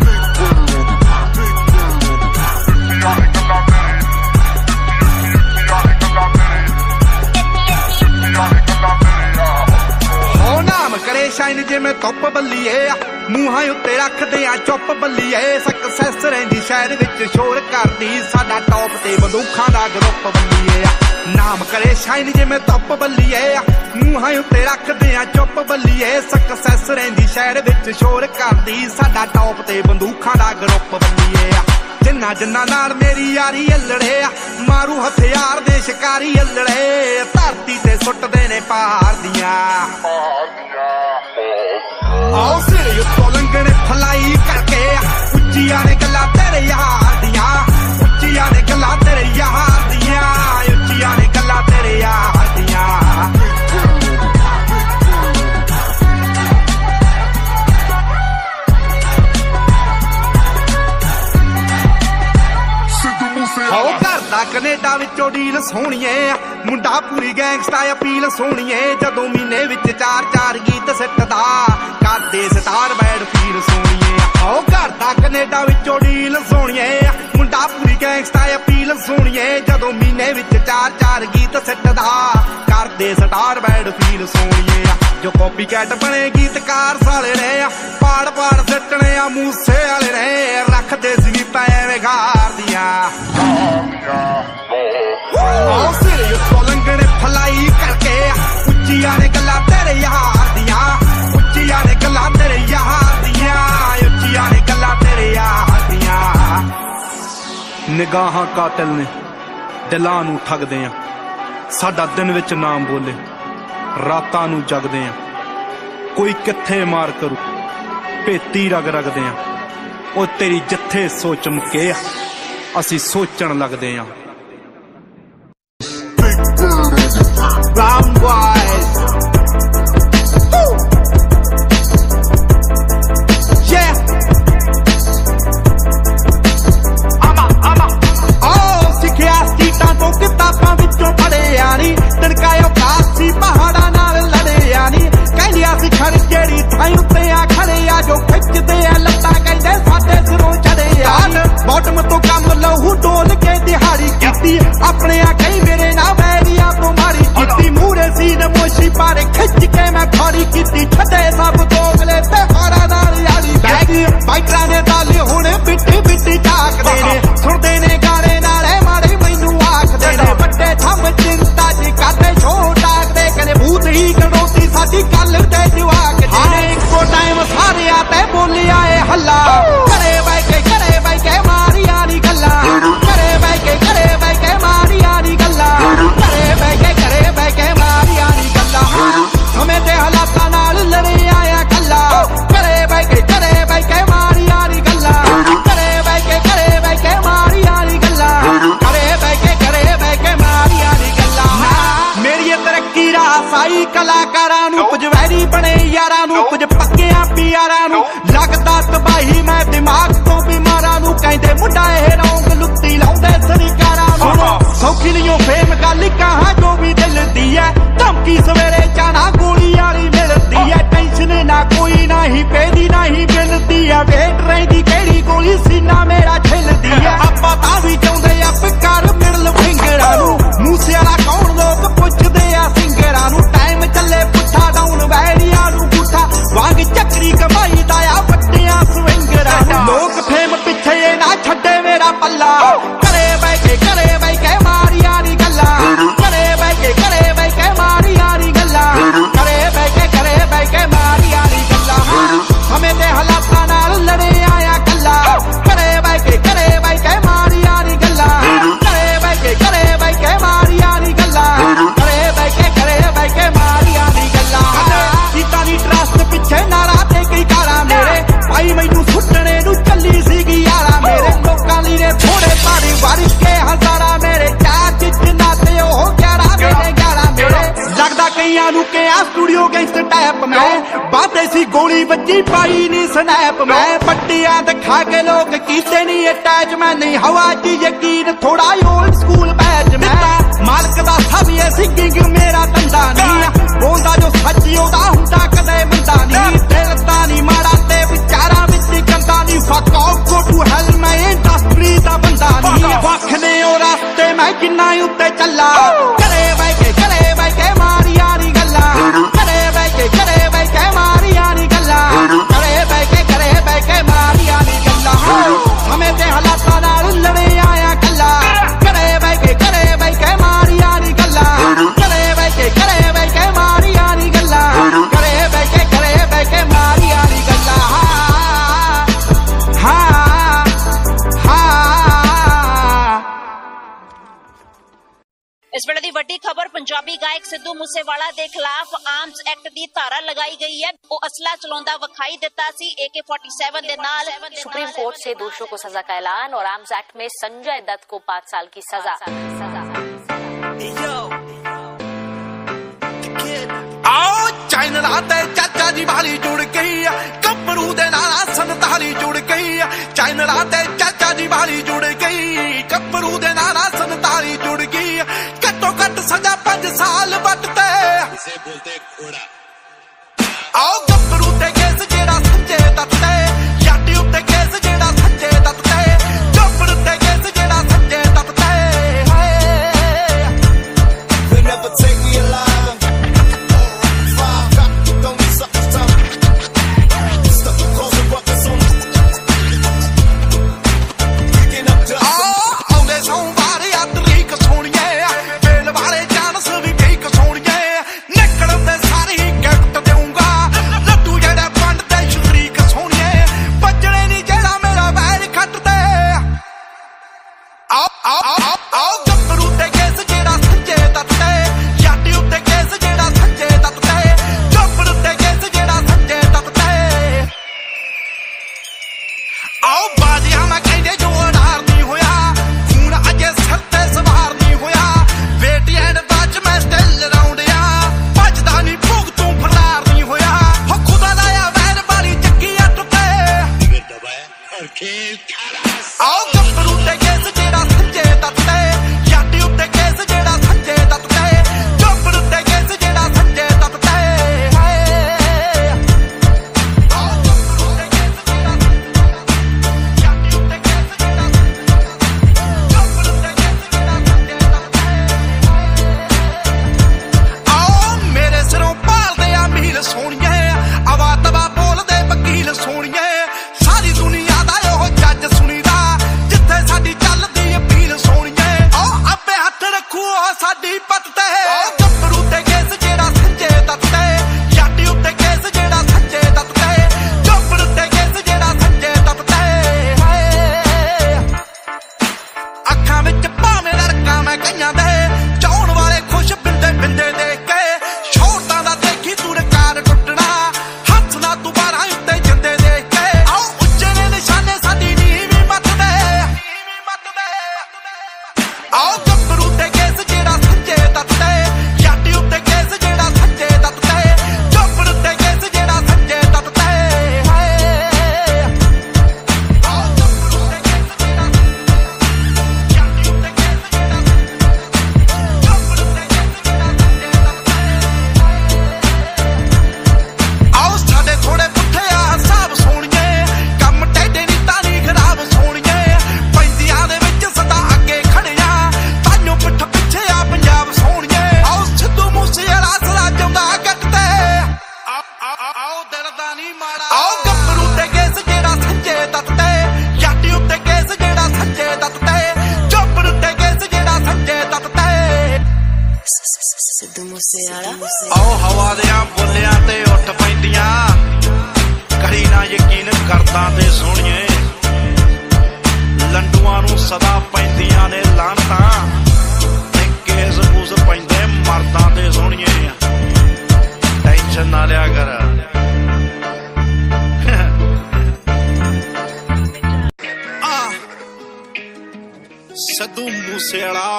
ओ नाम करे शाइन जिवें धुप बल्लीए मूहां उत्ते रखदे आ चुप बल्लीए सक्सैस रहिंदी शहर विच शोर करदी साडा टॉप ते बंदूखां दा ग्रुप बल्लीए नाम करे शाइन जिवें धुप बल्लीए मूहां उत्ते रखदे आ चुप बल्लीए सक्सैस रहिंदी शहर विच शोर करदी साडा टॉप ते बंदूखां दा ग्रुप बल्लीए जिन्ना जिन्ना नाल मेरी यारी अल्लड़े मारू हथियार दे शिकारी अल्लड़े धरती ते सुटदे ने पहाड़ दियां आओ सिर उत्तों लंघने फलाई करके उच्चियां ने गल्लां तेरे यार दियां उच्चियां ने गल्लां तेरे यार दियां उच्चियां ने गल्लां तेरे यार दियां आओ घर दा कनेडा विचों डील सोहणीए मुंडा पूरी गैंगस्टा अपील सोहणीए जदों महीने विच चार चार गीत सिੱਟਦਾ ਕਰਦੇ ਸਟਾਰ ਬੈਡ ਫੀਲ ਸੋਹਣੀਏ आओ घर दा कनेडा विचों डील सोहणीए मुंडा पूरी गैंगस्टा अपील सोहणीए जदों महीने विच चार चार गीत सिੱਟਦਾ ਕਰਦੇ ਸਟਾਰ ਬੈਡ ਫੀਲ ਸੋਹਣੀਏ जो कॉपी कैट बने गीतकार साले ने पाड़ पाड़ सिੱਟਣੇ आ मूसे वाले ने रखदे सी पैवे गार दियां आओ सिर उत्तों लंघने फलाई करके उच्चियां ने गल्लां तेरे यार दियां उच्चियां ने गल्लां तेरे यार दियां उच्चियां ने गल्लां तेरे यार दियां निगाहां कातिल ने दिलां नूं ठगदे आ साडा दिन विच नाम बोले रातां नूं जगदे आ कोई कित्थे मार करू भेती रग रगदे आ ओ तेरी जिथे सोच मुके असी सोचण लगदे आ Brown boys yeah I'm a I'm a oh ਸਿੱਖਿਆ ਸੀਟਾਂ ਤੋਂ ਕਿਤਾਬਾਂ ਵਿੱਚੋਂ ਪੜ੍ਹਿਆ ਨੀ ਤੜਕਾਇਓ ਕਾਸੀ ਪਹਾੜਾਂ ਨਾਲ ਲੜਿਆ ਨੀ ਕਹਿੰਦਿਆ ਸੀ ਖੜ ਜਿਹੜੀ ਥਾਂ ਉੱਤੇ ਆ ਖੜੇ ਆ ਜੋ ਖਿੱਚਦੇ ਆ ਲੱਤਾਂ ਕਹਿੰਦੇ ਸਾਡੇ ਸਿਰੋਂ ਚੜੇ ਆ ਬਾਟਮ ਤੋਂ ਕੰਮ ਲਹੂ ਡੋਲ ਕੇ ਦਿਹਾੜੀ ਕਲਾਕਾਰਾਂ ਨੂੰ, ਕੁਝ ਵੈਰੀ ਬਣੇ ਯਾਰਾਂ ਨੂੰ, ਕੁਝ ਪੱਕਿਆਂ ਪਿਆਰਾਂ ਨੂੰ, ਲੱਗਦਾ ਤਬਾਹੀ ਮੈਂ ਦਿਮਾਗ ਤੋਂ ਬਿਮਾਰਾਂ ਨੂੰ, ਕਹਿੰਦੇ ਮੁੰਡਾ ਇਹ ਰੌਂਗ ਲੁੱਟੀ ਲਾਉਂਦੇ ਸਰਕਾਰਾਂ ਨੂੰ। ਸੌਖੀ ਲਿਓ ਫੇਮ ਗੱਲ ਕਹਾਂ ਜੋ ਵੀ ਦਿਲ ਦੀ ਐ, ਧਮਕੀ ਸਵੇਰੇ ਜਾਣਾ ਗੋਲੀ ਵਾਲੀ ਮਿਲਦੀ ਐ, ਟੈਨਸ਼ਨ ਨਾ ਕੋਈ ਨਾ ਹੀ ਪੈਦੀ ਨਾ ਹੀ ਮਿਲਦੀ ਐ, ਵੇਟ ਰਹਿੰਦੀ ਕਿਹੜੀ ਗੋਲੀ ਸੀਨਾ ਮੇਰਾ ਛਿਲਦੀ ਐ, ਆਪਾਂ ਤਾਂ ਵੀ ਚਾਹੁੰਦੇ ਆ ਪਿਕਾਰ ਮਿਡਲ ਫਿੰਗਰਾਂ ਨੂੰ, ਮੂਸੇ ਵਾਲਾ ਕੌਣ ਲੋਕ ਪੁੱਛਦੇ ਆ ਸਿੰਗਰਾਂ ਨੂੰ, ਟਾਈਮ ਚੱਲੇ ਪੁੱਠਾ ਡਾਊਨ ਵੈਰੀਆਂ ਨੂੰ ਗੁੱਠਾ, ਵਾਂਗ ਚੱਕਰੀ ਕਮਾਈ ਦਾ ਆ ਵੱਡਿਆਂ ਸਵਿੰਗਰਾਂ ਨੂੰ, ਲੋਕ ਫੇਮ ਪਿੱਛੇ ਨਾ ਛੱਡੇ ਮੇਰਾ ਪੱਲਾ, ਘਰੇ ਬਹਿ ਕੇ ਘਰੇ ਬਹਿ ਕੇ ਮਾਰੀਆਂ ਨੀ ਗੱਲਾਂ, ਘਰੇ ਬਹਿ ਕੇ ਘਰੇ ਬਹਿ ਕੇ ਮਾਰੀਆਂ ਨੀ ਗੱਲਾਂ, ਘਰੇ ਬਹਿ ਕੇ ਘਰੇ ਬਹਿ ਕੇ ਮਾਰੀਆਂ ਨੀ ਗੱਲਾਂ, ਸਮੇਂ ਦੇ ਹਾਲਾਤਾਂ ਨਾਲ ਲੜੇ ਆਇਆ ਕੱਲਾ, ਘਰੇ ਬਹਿ ਕੇ ਘਰੇ ਬਹਿ ਕੇ ਮਾਰੀਆਂ ਨੀ ਗੱਲਾਂ, ਘਰੇ ਬਹਿ ਕੇ ਘਰੇ ਬਹਿ ਕੇ ਮਾਰੀਆਂ ਨੀ ਗੱਲਾਂ, ਘਰੇ ਬਹਿ ਕੇ ਘਰੇ ਬਹਿ ਕੇ ਮਾਰੀਆਂ ਨੀ ਗੱਲਾਂ, ਕੀਤਾ ਨੀ ਟਰਸਟ ਪਿੱਛੇ ਨਾਰਾ ਤੇ ਕਈ ਕਾਰਾਂ ਮੇਰੇ, ਭਾਈ ਮੈਨੂੰ ਸੁੱਟਣੇ ਨੂੰ ਚੱਲੀ ਸੀਗੀ ਯਾਰਾ ਮੇਰੇ, ਲੋਕਾਂ ਲਈ ਨੇ ਥੋੜੇ ਪਾਣੀ ਵਾਰਿਸ਼ ਕੇ ਹਜ਼ਾਰਾਂ ਮੇਰੇ, ਚਾਰ ਚਿੱਚ ਨਾ ਤੇ ਉਹ ਗਿਆਰਾਂ ਮੇਰੇ ਗਿਆਰਾਂ ਮੇਰੇ, ਲੱਗਦਾ ਕਈਆਂ ਨੂੰ ਕਿ ਆ ਸਟੂਡੀਓ ਗੈਂਗਸਟਰ ਟੈਪ ਮੈਂ, ਬਾਤੇ ਸੀ ਗੋਲੀ ਵੱਜੀ ਪਾਈ ਨੀ ਸਨੈਪ ਮੈਂ, ਪੱਟੀਆਂ ਦਿਖਾ ਕੇ ਲੋਕ ਕੀਤੇ ਨੀ ਅਟੈਚ, ਮੈਂ ਨਹੀਂ ਹਵਾ ਚ ਯਕੀਨ ਥੋੜਾ ਓਲਡ ਸਕੂਲ ਬੈਚ ਮੈਂ, ਮਾਲਕ ਦਾ ਸਭ ਇਹ ਸਿੰਗਿੰਗ ਮੇਰਾ ਧੰਦਾ ਨਹੀਂ, ਬੋਲਦਾ ਜੋ ਸੱਚੀ ਉਹਦਾ ਹੁੰਦਾ ਕਦੇ ਮੰਦਾ ਨਹੀਂ, ਦਿਲ ਤਾਂ ਨਹੀਂ ਮਾੜਾ ਤੇ ਵਿਚਾਰਾਂ ਵਿੱਚ ਗੰਦਾ ਨਹੀਂ, ਫੱਕ ਆਫ ਗੋ ਟੂ ਹੈਲ ਮੈਂ ਇੰਡਸਟਰੀ ਦਾ ਬੰਦਾ ਨਹੀਂ, ਵੱਖ ਨੇ ਉਹ ਰਸਤੇ ਮੈਂ ਕਿੰਨਾ ਉੱਤੇ ਚੱਲਾ, ਘਰੇ ਬਹਿ ਕੇ ਘਰੇ ਬਹਿ ਕੇ ਮਾਰੀਆਂ ਨੀ ਗੱਲਾਂ, ਘਰੇ ਬਹਿ ਕੇ ਘਰੇ ਬਹਿ ਕੇ ਮਾਰੀਆਂ ਨੀ ਗੱਲਾਂ, ਘਰੇ ਬਹਿ ਕੇ ਘਰੇ ਬਹਿ ਕੇ ਮਾਰੀਆਂ ਨੀ ਗੱਲਾਂ, ਸਮੇਂ ਦੇ ਹਾਲਾਤਾਂ ਨਾਲ ਲੜੇ ਆਇਆ ਕੱਲਾ, ਘਰੇ ਬਹਿ ਕੇ ਘਰੇ ਬਹਿ ਕੇ ਮਾਰੀਆਂ ਨੀ ਗੱਲਾਂ, ਘਰੇ ਬਹਿ ਕੇ ਘਰੇ ਬਹਿ ਕੇ ਮਾਰੀਆਂ ਨੀ ਗੱਲਾਂ, ਘਰੇ ਬਹਿ ਕੇ ਘਰੇ ਬਹਿ ਕੇ ਮਾਰੀਆਂ ਨੀ ਗੱਲਾਂ, ਹਾਂ ਹਾਂ। ਇਸ ਵੇਲੇ ਦੀ ਵੱਡੀ ਖਬਰ, ਪੰਜਾਬੀ ਗਾਇਕ ਸਿੱਧੂ ਮੂਸੇਵਾਲਾ ਦੇ ਖਿਲਾਫ ਆਰਮਸ ਐਕਟ ਦੀ ਧਾਰਾ ਲਗਾਈ ਗਈ ਹੈ। ਉਹ ਅਸਲਾ ਚਲਾਉਂਦਾ ਵਿਖਾਈ ਦਿੱਤਾ ਸੀ ए के सैंतालीस ਦੇ ਨਾਲ। सुप्रीम कोर्ट से दोषियों को सजा का ऐलान और आर्म्स एक्ट में संजय दत्त को पांच साल की सजा। आओ चैनला ते चाचा जी वाली जुड़ गई, कपड़ू दे नाला संताली जुड़ गई, चैनला ते चाचा जी वाली जुड़ गई, कपड़ू दे नाला संताली जुड़ गई, घट्टो घट सजा पांच साल बटते बोलते घोड़ा। आओ कपड़ू ते केस जेड़ा संजय दत्त ते, याटी उत्ते केस जेड़ा संजय दत्त ते, चोपड़ ते केस जेड़ा संजय दत्त ते, they never take me alive। आओ कपड़ू ते केस जेड़ा संजय दत्त ते, याटी उत्ते केस जेड़ा संजय Sidhu Moosewala. आओ हवा दियां बुल्लियां ते उठ पैंदियां करी ना यकीन करदा ते सोहणिए लंडुआं नूं सदा पैंदियां ने लानतां ते केस पूस पैंदे मरदां ते सोहणिए टेंशन ना लिया कर सिद्धू मूसेवाला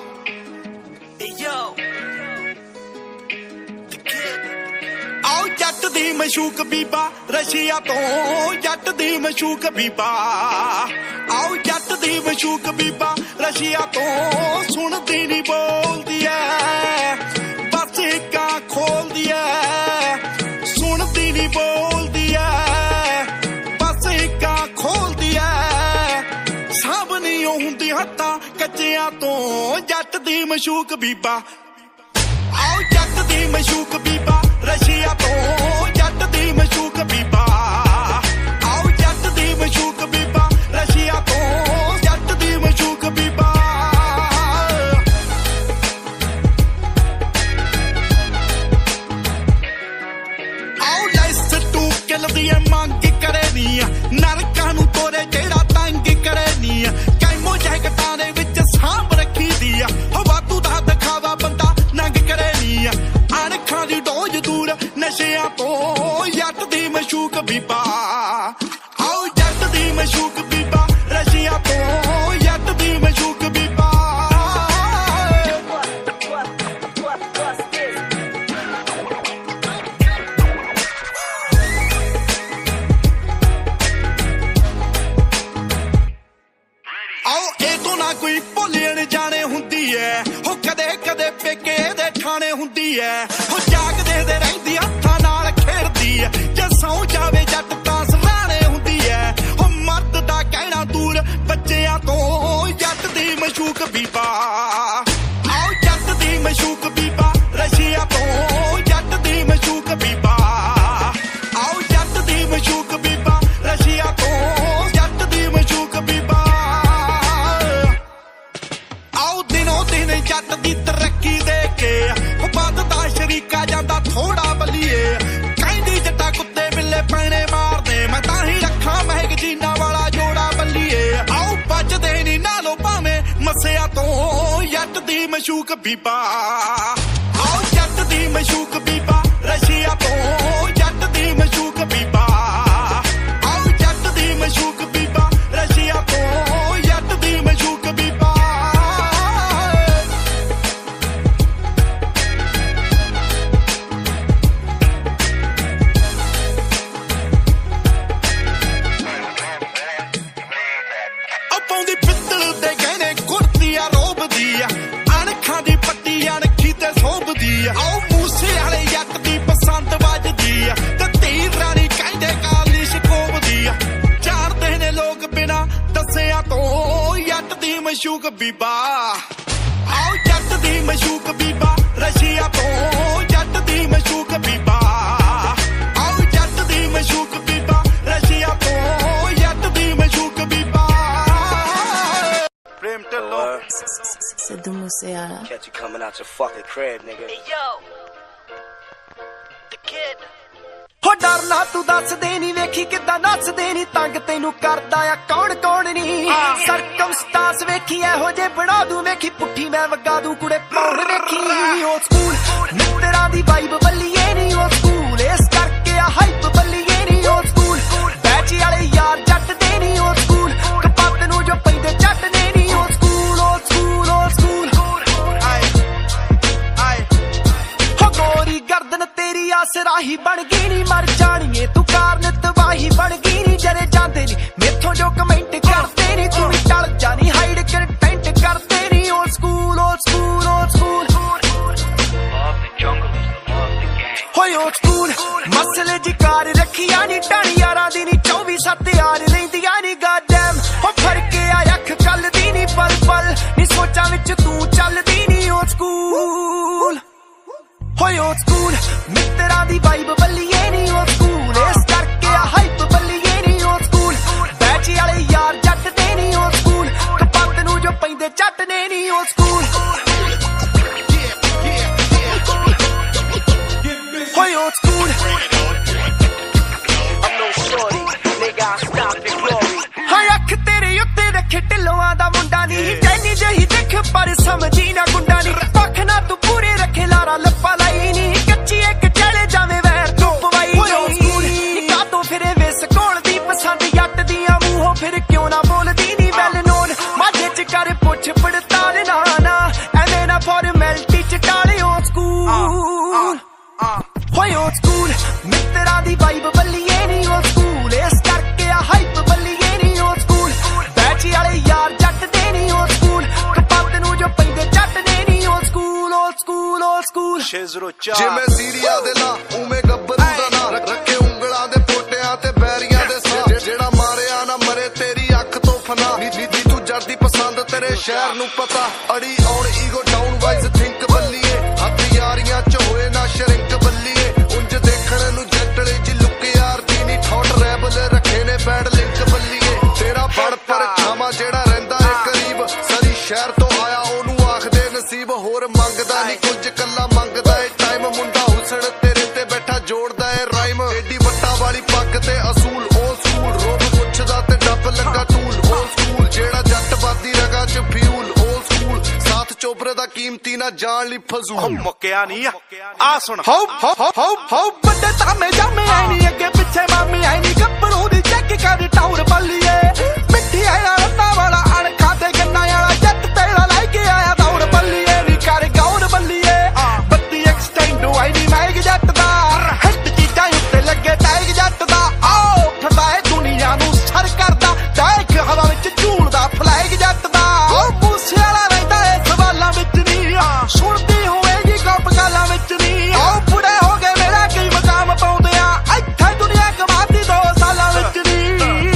आओ जट दी मशूक बीबा रशिया तो जट दी मशूक बीबा आओ जट दी मशूक बीबा रशिया तो सुनदी नी बोलदी है बस इक्का खोलदी है सुनदी नी बोलदी है बस इक्का खोलदी है सब नी हुंदी हत्ता कच्चियां तो जट दी मशूक बीबा आओ जट दी मशूक बीबा रशिया तो जट दी मशूक बीबा आओ जट दी मशूक बीबा रशिया तो जट दी मशूक बीबा आओ लाइस टू किल दी मंग करे नी नरकां नूं तोरे जेड़ा तंग करे नी कैमो जैकटां दे विच सांभ रखी दी हो वाधू दा दिखावा बंदा नंग करे नी अणखां दी डोज दूर नशियां तो जट दी मशूक बीबा आओ जट दी मशूक बीबा रशिया तो जट दी मशूक बीबा आओ ए तो ना कोई भुल्लण जाने हुंदी है हो कदे कदे पेके दे ठाणे हुंदी है हो जागदे दे रहिंदी हत्थां नाल खेड़दी है जे सौ जावे जट तां सराणे हुंदी है हो मर्द दा कहना दूर बच्चियां तो जट दी मशूक बीबा आओ जट दी मशूक बीबा रशिया तो जट दी मशूक बीबा आओ जट दी मशूक बीबा रशिया तो जट दी मशूक बीबा आओ दिनों दिन जट दी तरक्की दे के बददा शरीका जांदा थोड़ा बलिए कहंदी जट्टा कुत्ते बिल्ले पैणे मारदे मैं तां ही रखा महक जीना वाला जोड़ा बलिए आओ बचदे नी नालो भावें मसिया तो जट दी मशूक बीबा आओ जट दी मशूक बीबा रशिया तो जट दी मशूक बीबा आओ जट दी मशूक बीबा रशिया तो जट दी मशूक बीबा ਪਾਉਂਦੀ ਪਿੱਤਲ ਦੇ ਗਹਿਣੇ ਕੁੜਤੀ ਆ ਰੋਬਦੀ ਆ ਅਣਖਾਂ ਦੀ ਪੱਟੀ ਅਣਖੀ ਤੇ ਸੋਭਦੀ ਆ ਆਓ ਮੂਸੇ ਵਾਲੇ ਜੱਟ ਦੀ ਪਸੰਦ ਵੱਜਦੀ ਆ ਤੇ ਧੀਰ ਰਾਣੀ ਕਹਿੰਦੇ ਕਾਲੀ ਸ਼ਕੋਬਦੀ ਆ ਜਾਣਦੇ ਨੇ ਲੋਕ ਬਿਨਾ ਦੱਸਿਆ ਤੋਂ ਜੱਟ ਦੀ ਮਸ਼ੂਕ ਬੀਬਾ ਆਓ ਜੱਟ ਦੀ ਮਸ਼ੂਕ ਬੀਬਾ ਰਸ਼ੀਆ ਤੋਂ ਜੱਟ ਦੀ ਮਸ਼ੂਕ ਬੀਬਾ ਆਓ ਜੱਟ ਦੀ ਮਸ਼ੂਕ ਬੀਬਾ ਰਸ਼ੀਆ ਤੋਂ ਜੱਟ ਦੀ ਮਸ਼ੂਕ ਬੀਬਾ Sidhu Moosewala. Catch you coming out your fucking crib, nigga. Hey, yo. The kid. ਹੋ ਡਰਨਾ ਤੂੰ ਦੱਸਦੇ ਨੀ ਵੇਖੀ ਕਿੱਦਾਂ ਨੱਚਦੇ ਨੀ ਤੰਗ ਤੈਨੂੰ ਕਰਦਾ ਆ ਕੌਣ ਕੌਣ ਨੀ ਸਰਕਮਸਟਾਂਸ ਵੇਖੀ ਇਹੋ ਜੇ ਬਣਾ ਦੂੰ ਵੇਖੀ ਪੁੱਠੀ ਮੈਂ ਵਗਾ ਦੂੰ ਕੁੜੇ ਪੌੜ ਵੇਖੀ ਉਹ ਸਕੂਲ ਮਿੱਤਰਾਂ ਦੀ ਵਾਈਬ ਬੱਲੀਏ ਨੀ ਉਹ ਸਕੂਲ ਇਸ ਕਰਕੇ ਆ ਹਾਈਪ ਬੱਲੀਏ ਨੀ ਉਹ ਸਕੂਲ ਬੈਚ ਵਾਲੇ ਯਾਰ ਜੱਟ ਦੇ ਨੀ ਉਹ ਸਕੂਲ ਕਪੱਤ ਨੂੰ ਜੋ ਪੈਂਦੇ ਜੱਟ ਨੇ ਨੀ ਉਹ ਸਕੂਲ ਉਹ ਸਕੂਲ ਉਹ ਸਕੂਲ ਹੋ ਗੋਰੀ ਗਰਦਨ ਤੇਰੀ ਆਸਰਾਹੀ ਬਣ ਗਈ ਨੀ ਮਰ ਜਾਣੀਏ ਤੂੰ ਕਾਰਨ ਤਬਾਹੀ ਬਣ ਗਈ ਨੀ ਜਰੇ ਜਾਂਦੇ ਨੀ ਮੇਥੋਂ ਜੋ ਕਮੈਂਟ ਕਰਦੇ ਨੀ ਤੂੰ ਵੀ ਟਲ ਜਾਣੀ ਹਾਈਡ ਕੰਟੈਂਟ ਕਰਦੇ ਨੀ ਉਹ ਸਕੂਲ ਉਹ ਸਕੂਲ ਉਹ ਸਕੂਲ ਹੋਏ ਉਹ ਸਕੂਲ ਮਸਲੇ ਜੀ ਕਾਰ ਰੱਖੀਆਂ ਨੀ ਢਾਣੀ ਯਾਰਾਂ ਦੀ ਨੀ ਚੌਵੀ ਸੱਤ ਯਾਰ ਰਹਿੰਦੀਆਂ ਨੀ ਗਾਡੈਮ ਹੋ ਫੜ ਕੇ ਆ ਅੱਖ ਕੱਲਦੀ ਨੀ ਪਲ ਪਲ ਨੀ ਸੋਚਾਂ ਵਿੱਚ ਤੂੰ ਚੱਲਦੀ ਨੀ ਉਹ ਸਕੂਲ ਹੋਏ ਉਹ ਸਕੂਲ ਮਿੱਤਰਾਂ ਦੀ ਵਾਈਬ ਬੱਲੀਏ ਨੀ ਉਹ ਸਕੂਲ ਇਸ ਕਰਕੇ ਆ ਹਾਈਪ ਬੱਲੀਏ ਨੀ ਉਹ ਸਕੂਲ ਬੈਚ ਵਾਲੇ ਯਾਰ ਜੱਟ ਦੇ ਨੀ ਉਹ ਸਕੂਲ ਕਪੱਤ ਨੂੰ ਜੋ ਪੈਂਦੇ ਚੱਟ ਨੇ ਨੀ ਉਹ ਸਕੂਲ देख ढिल्लों दा मुंडा नी टैनी जही देख पर समझी ना गुंडा नी पख ना तू पूरे रखे लारा लप्पा लाई नी कच्ची एक चले जावे वैर तू पवाई का तो फिरे विस कोल दी पसंद जट दियां मूहों फिर क्यों ना बोलदी नी वैल नोन माझे च कर पुछ पड़ताल ना ना एवें ना फॉर्मैलिटी च टाले ओ स्कूल होए ओ स्कूल मित्तरां दी वाइब बल्लीए नी ओ स्कूल इस करके आ हाइप बल्लीए नी ओ स्कूल बैची वाले यार जट दे नी ओ स्कूल कपत नू जो पैंदे जट दे नी ओ स्कूल ओ स्कूल ओ स्कूल छे ज़ीरो चार जिवें सीरिया दे ला उवें गब्बरू दा ना रखे ਉਂਗਲਾਂ ਦੇ ਪੋਟਿਆਂ ਤੇ ਬੈਰੀਆਂ ਦੇ ਸਾਹ ਜਿਹੜਾ ਮਾਰਿਆ ਨਾ ਮਰੇ ਤੇਰੀ ਅੱਖ ਤੋਂ ਫਨਾ ਨੀ ਤੂੰ ਜਰਦੀ ਪਸੰਦ ਤੇਰੇ ਸ਼ਹਿਰ ਨੂੰ ਪਤਾ ਅੜੀ ਔਰ ਈਗੋ ਡਾਊਨ ਵਾਈਜ਼ ਥਿੰਕ ਬੱਲੀਏ ਹੱਥ ਯਾਰੀਆਂ ਚ ਹੋਏ ਨਾ ਸ਼ਰਿੰਕ ਬੱਲੀਏ ਉਂਝ ਦੇਖਣ ਨੂੰ ਜੱਟਲੇ ਜੀ ਲੁੱਕ ਯਾਰ ਦੀ ਨੀ ਠੋਟ ਰੈਬਲ ਰੱਖੇ ਨੇ ਬੈਡ ਲਿੰਕ ਬੱਲੀਏ ਤੇਰਾ ਬੜ ਪਰ ਛਾਵਾਂ ਜਿਹੜਾ ਰਹਿੰਦਾ ਏ ਕਰੀਬ ਸਰੀ ਸ਼ਹਿਰ ਤੋਂ ਆਇਆ ਉਹਨੂੰ ਆਖਦੇ ਨਸੀਬ ਹੋਰ ਮੰਗਦਾ ਨੀ ਕੁਝ ਕੱਲਾ ਮੰਗਦਾ ਏ ਟਾਈਮ ਮੁੰਡਾ ਹੁਸਨ ਤੇਰੇ ਤੇ ਬੈਠਾ ਜੋੜਦਾ ਏ ਰਾਈਮ ਏਡੀ ਵੱਟਾ ਵਾਲੀ ਪੱਗ ਤੇ ਅਸੂਲ ਉਹ ਸਕੂਲ ਰੋਬ ਪੁੱਛਦਾ ਤੇ ਡੱਬ ਲੱਗਾ ਟੂਲ ਉਹ ਸਕੂਲ ਜਿਹੜਾ ਜੱਟ ਬਾਦੀ ਰਗਾ ਚ ਫਿਊਲ ਉਹ ਸਕੂਲ ਸਾਥ ਚੋਬਰੇ ਦਾ ਕੀਮਤੀ ਨਾ ਜਾਣ ਲਈ ਫਜ਼ੂਲ ਮੁੱਕਿਆ ਨਹੀਂ ਆ ਸੁਣ ਹਾਉ ਹਾਉ ਹਾਉ ਹਾਉ ਵੱਡੇ ਤਾਮੇ ਜਾਮੇ ਆਈ ਨਹੀਂ ਅੱਗੇ ਪਿੱਛੇ ਮਾਮੀ ਆਈ ਨਹੀਂ ਗੱਭਰੂ ਦੀ ਚੈੱਕ ਕਰ ਟਾਉਰ ਬੱਲੀਏ ਮਿੱਠੀ ਆਇਆ ਰੱਤਾ ਵਾਲਾ ਅਣਖਾ ਤੇ ਗੰਨਾ ਵਾਲਾ ਜੱਟ ਤੇਰਾ ਲੈ ਕੇ ਆਇਆ ਦੌੜ ਬੱਲੀਏ ਨੀ ਕਰ ਗੌਰ ਬੱਲੀਏ ਬੱਤੀ ਐਕਸਟੈਂਡ ਆਈ ਨਹੀਂ ਮੈਗ ਜੱਟ ਦਾ ਹੱਟ ਚੀਜ਼ਾਂ ਉੱਤੇ ਲੱਗੇ ਟੈਗ ਜੱਟ ਦਾ ਆਓ ਠੰਡਾ ਏ ਦੁਨੀਆ ਨੂੰ ਸਰ ਕਰਦਾ ਟੈਗ ਹਵਾ ਵਿੱਚ ਝੂਲਦਾ ਫਲੈਗ ਜੱਟ ਦਾ ਉਹ ਮੂਸੇ ਵਾਲਾ ਰਹਿੰਦਾ ਏ ਸਵਾਲਾਂ ਵਿੱਚ ਨਹੀਂ ਸੁਣਦੀ ਹੋਵੇਗੀ ਗੱਪ ਗਾਲਾਂ ਵਿੱਚ ਨਹੀਂ ਉਹ ਬੁੜੇ ਹੋ ਗਏ ਮੇਰਾ ਕਈ ਮਕਾਮ ਪਾਉਂਦੇ ਆ ਇੱਥੇ ਦੁਨੀਆ ਕਮਾਤੀ ਦੋ ਸਾਲਾਂ ਵਿੱਚ ਨਹੀਂ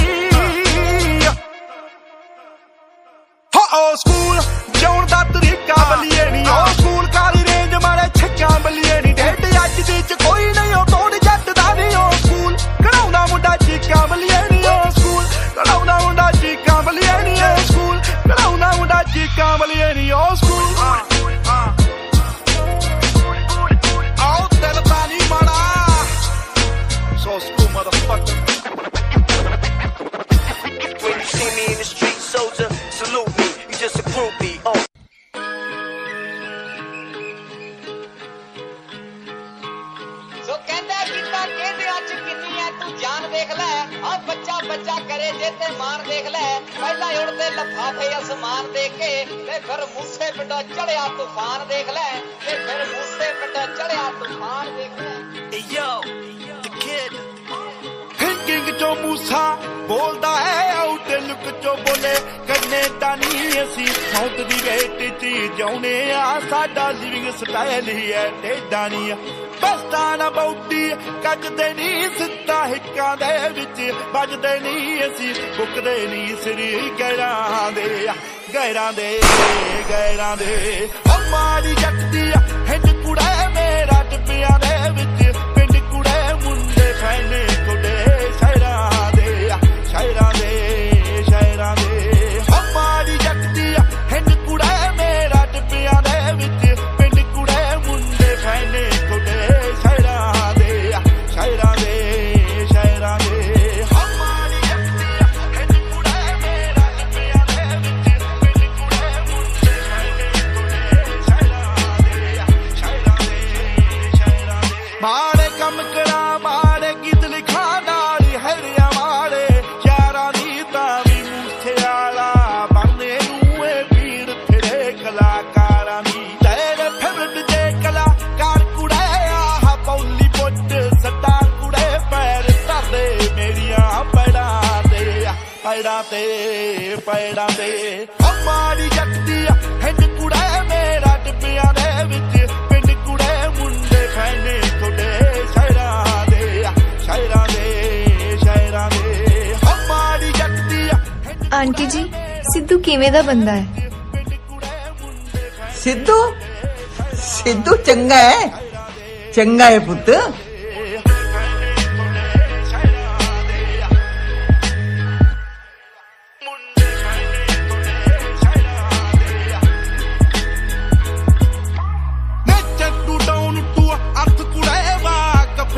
ਹੋ ਉਹ ਸਕੂਲ ਜਿਉਣ ਦਾ ਤਰੀਕਾ ਬੱਲੀਏ ਨਹੀਂ ਉਹ ਸਕੂਲ ਕਾਲੀ ਰੇਂਜ ਮਾਰੇ ਛੱਕਾਂ ਬੱਲੀਏ ਨਹੀਂ ਡੇਟ ਅੱਜ ਦੀ ਚ ਕੋਈ ਨਹੀਂ ਉਹ ਤੋੜ ਜੱਟ ਦਾ ਨਹੀਂ ਉਹ ਸਕੂਲ ਕਢਾਉਂਦਾ ਮੁੰਡਾ ਚੀਕਾਂ ਬੱਲੀਏ ਨਹੀਂ ਉਹ ਸਕੂਲ ਕਢਾਉਂਦਾ ਮੁੰਡਾ ਚੀਕਾਂ ਬੱਲੀਏ ਨਹੀਂ ਉਹ ਸਕੂਲ ਕਢਾਉਂਦਾ ਮੁੰਡਾ ਚੀਕਾਂ ਬੱਲੀਏ ਨਹੀਂ ਉਹ ਸਕੂਲ ਆਓ ਦਿਲ ਤਾਂ ਨਹੀਂ ਮਾੜਾ ਸੋ school motherfucker When you see me in the street, soldier, salute me. You just a groupie. Oh. ਸੋ ਕਹਿੰਦਾ ਕਿੰਨਾ ਕਿਹਦਿਆਂ ਚ ਕਿੰਨੀ ਐ ਤੂੰ ਜਾਨ ਦੇਖ ਲੈ ਆ ਬੱਚਾ ਬੱਚਾ ਕਰੇ ਜੇ ਤੇ ਮਾਰ ਦੇਖ ਲੈ ਪਹਿਲਾਂ ਉੜਦੇ ਲਫਾਫੇ ਅਸਮਾਨ ਦੇ ਕੇ ਤੇ ਫਿਰ ਮੂਸੇ ਪਿੰਡੋਂ ਚੜਿਆ ਤੂਫਾਨ ਦੇਖ ਲੈ ਤੇ ਫਿਰ ਮੂਸੇ ਪਿੰਡੋਂ ਚੜਿਆ ਤੂਫਾਨ ਦੇਖ ਲੈ Yo, the kid. Thinking ਚੋਂ ਮੂਸਾ ਬੋਲਦਾ ਹੈ ਆਊਟ ਲੁੱਕ ਚੋਂ ਬੋਲੇ ਕਰਨੇ ਤਾਂ ਨਹੀਂ ਅਸੀਂ ਮੌਤ ਦੀ ਵੇਟ ਚ ਜਿਉਣੇ ਆ ਸਾਡਾ ਲਿਵਿੰਗ ਸਟਾਈਲ ਹੀ ਹੈ ਟੇਡਾ ਨਹੀਂ ਬਸਤਾ ਨਾ ਬੌਟੀ ਕੱਜਦੇ ਨਹੀਂ ਸਿੱਧਾ ਹਿੱਕਾਂ ਦੇ ਵਿੱਚ ਵੱਜਦੇ ਨਹੀਂ ਅਸੀਂ ਬੁੱਕਦੇ ਨਹੀਂ ਸਰੀ ਗੈਰਾਂ ਦੇ ਗੈਰਾਂ ਦੇ ਗੈਰਾਂ ਦੇ ਹਮਾਰੀ ਜੱਟ ਦੀ ਹਿੰਡ ਕੁੜਾ ਮੇਰਾ ਟਿੱਬਿਆਂ ਦੇ ਵਿੱਚ ਪਿੰਡ ਕੁੜੇ ਮੁੰਡੇ ਫੈਨੇ ਕੁੜੇ ਸ਼ਹਿਰਾਂ ਦੇ ਸ਼ਹਿਰਾਂ ਦੇ ਸ਼ਹਿਰਾਂ ਦੇ ਹਮਾਰੀ ਜੱਟ ਦੀ ਹਿੰਡ ਕੁੜਾ ਮੇਰਾ ਟਿੱਬਿਆਂ ਦੇ ਵਿੱਚ ਪਿੰਡ ਕੁੜੇ ਮੁੰਡੇ ਫੈਨੇ ਕੁੜੇ ਸ਼ਹਿਰਾਂ ਦੇ ਸ਼ਹਿਰਾਂ ਦੇ ਸ਼ਹਿਰਾਂ ਦੇ ਹਮਾਰੀ ਜੱਟ ਦੀ ਹਿੰਡ ਕੁੜਾ ਮੇਰਾ ਟਿੱਬਿਆਂ ਦੇ ਵਿੱਚ ਪਿੰਡ ਕੁੜੇ ਮੁੰਡੇ ਫੈਨੇ ਕੁੜੇ ਸ਼ਹਿਰਾਂ ਦੇ ਸ਼ਹਿਰਾਂ ਦੇ ਸ਼ਹਿਰਾਂ ਦੇ ਮਾੜੇ ਕੰਮ ਕਰਾ ਮਾੜੇ ਗੀਤ ਲਿਖਾ ਨਾਲ ਹਰਿਆ ਮਾੜੇ ਯਾਰਾਂ ਦੀ ਤਾਂ ਵੀ ਮੂਸੇ ਵਾਲਾ ਬਣਨੇ ਨੂੰ ਏ ਵੀਰ ਫਿਰੇ ਕਲਾਕਾਰਾਂ ਦੀ ਤੇਰੇ ਫੇਵਰਟ ਜੇ ਕਲਾਕਾਰ ਕੁੜੇ ਆਹ ਬੌਲੀ ਪੁੱਟ ਸੱਟਾ ਕੁੜੇ ਪੈਰ ਧਰਦੇ ਮੇਰੀਆਂ ਪੈੜਾਂ ਤੇ ਪੈੜਾਂ ਤੇ ਪੈੜਾਂ ਤੇ ਹਮਾਰੀ ਜੱਟ ਦੀ ਹਿੰਡ ਕੁੜੇ ਮੇਰਾ ਟਿੱਬਿਆਂ ਦੇ ਵਿੱਚ ਪਿੰਡ ਕੁੜੇ ਮੁੰਡੇ ਫੈਨੇ ਕੁੜੇ ਸ਼ਹਿਰਾਂ ਦੇ ਸ਼ਹਿਰਾਂ ਦੇ ਸ਼ਹਿਰਾਂ ਦੇ ਹਮਾਰੀ ਜੱਟ ਦੀ ਆਂਟੀ ਜੀ ਸਿੱਧੂ ਕਿਵੇਂ ਦਾ ਬੰਦਾ ਹੈ ਸਿੱਧੂ ਸਿੱਧੂ ਚੰਗਾ ਹੈ ਚੰਗਾ ਹੈ ਪੁੱਤ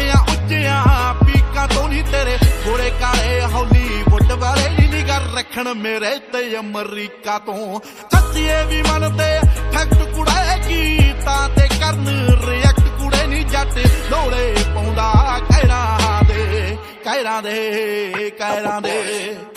ਤੇਰੇ ਗੋਰੇ ਕਾਲੇ ਹਾਲੀਵੁੱਡ ਵਾਲੇ ਨੀ ਨਿਗਰ ਰੱਖਣ ਕਰਨ ਮੇਰੇ ਤੇ ਅਮਰੀਕਾ ਤੋਂ ਸੱਚੀਏ ਵੀ ਮੰਨਦੇ ਫੈਕਟ ਕੁੜੇ ਗੀਤਾਂ ਤੇ ਕਰਨ ਰਿਐਕਟ ਕੁੜੇ ਨਹੀਂ ਜੱਟ ਲੋੜੇ ਪਾਉਂਦਾ ਕਹਿਰਾਂ ਦੇ ਕਹਿਰਾਂ ਦੇ ਕਹਿਰਾਂ ਦੇ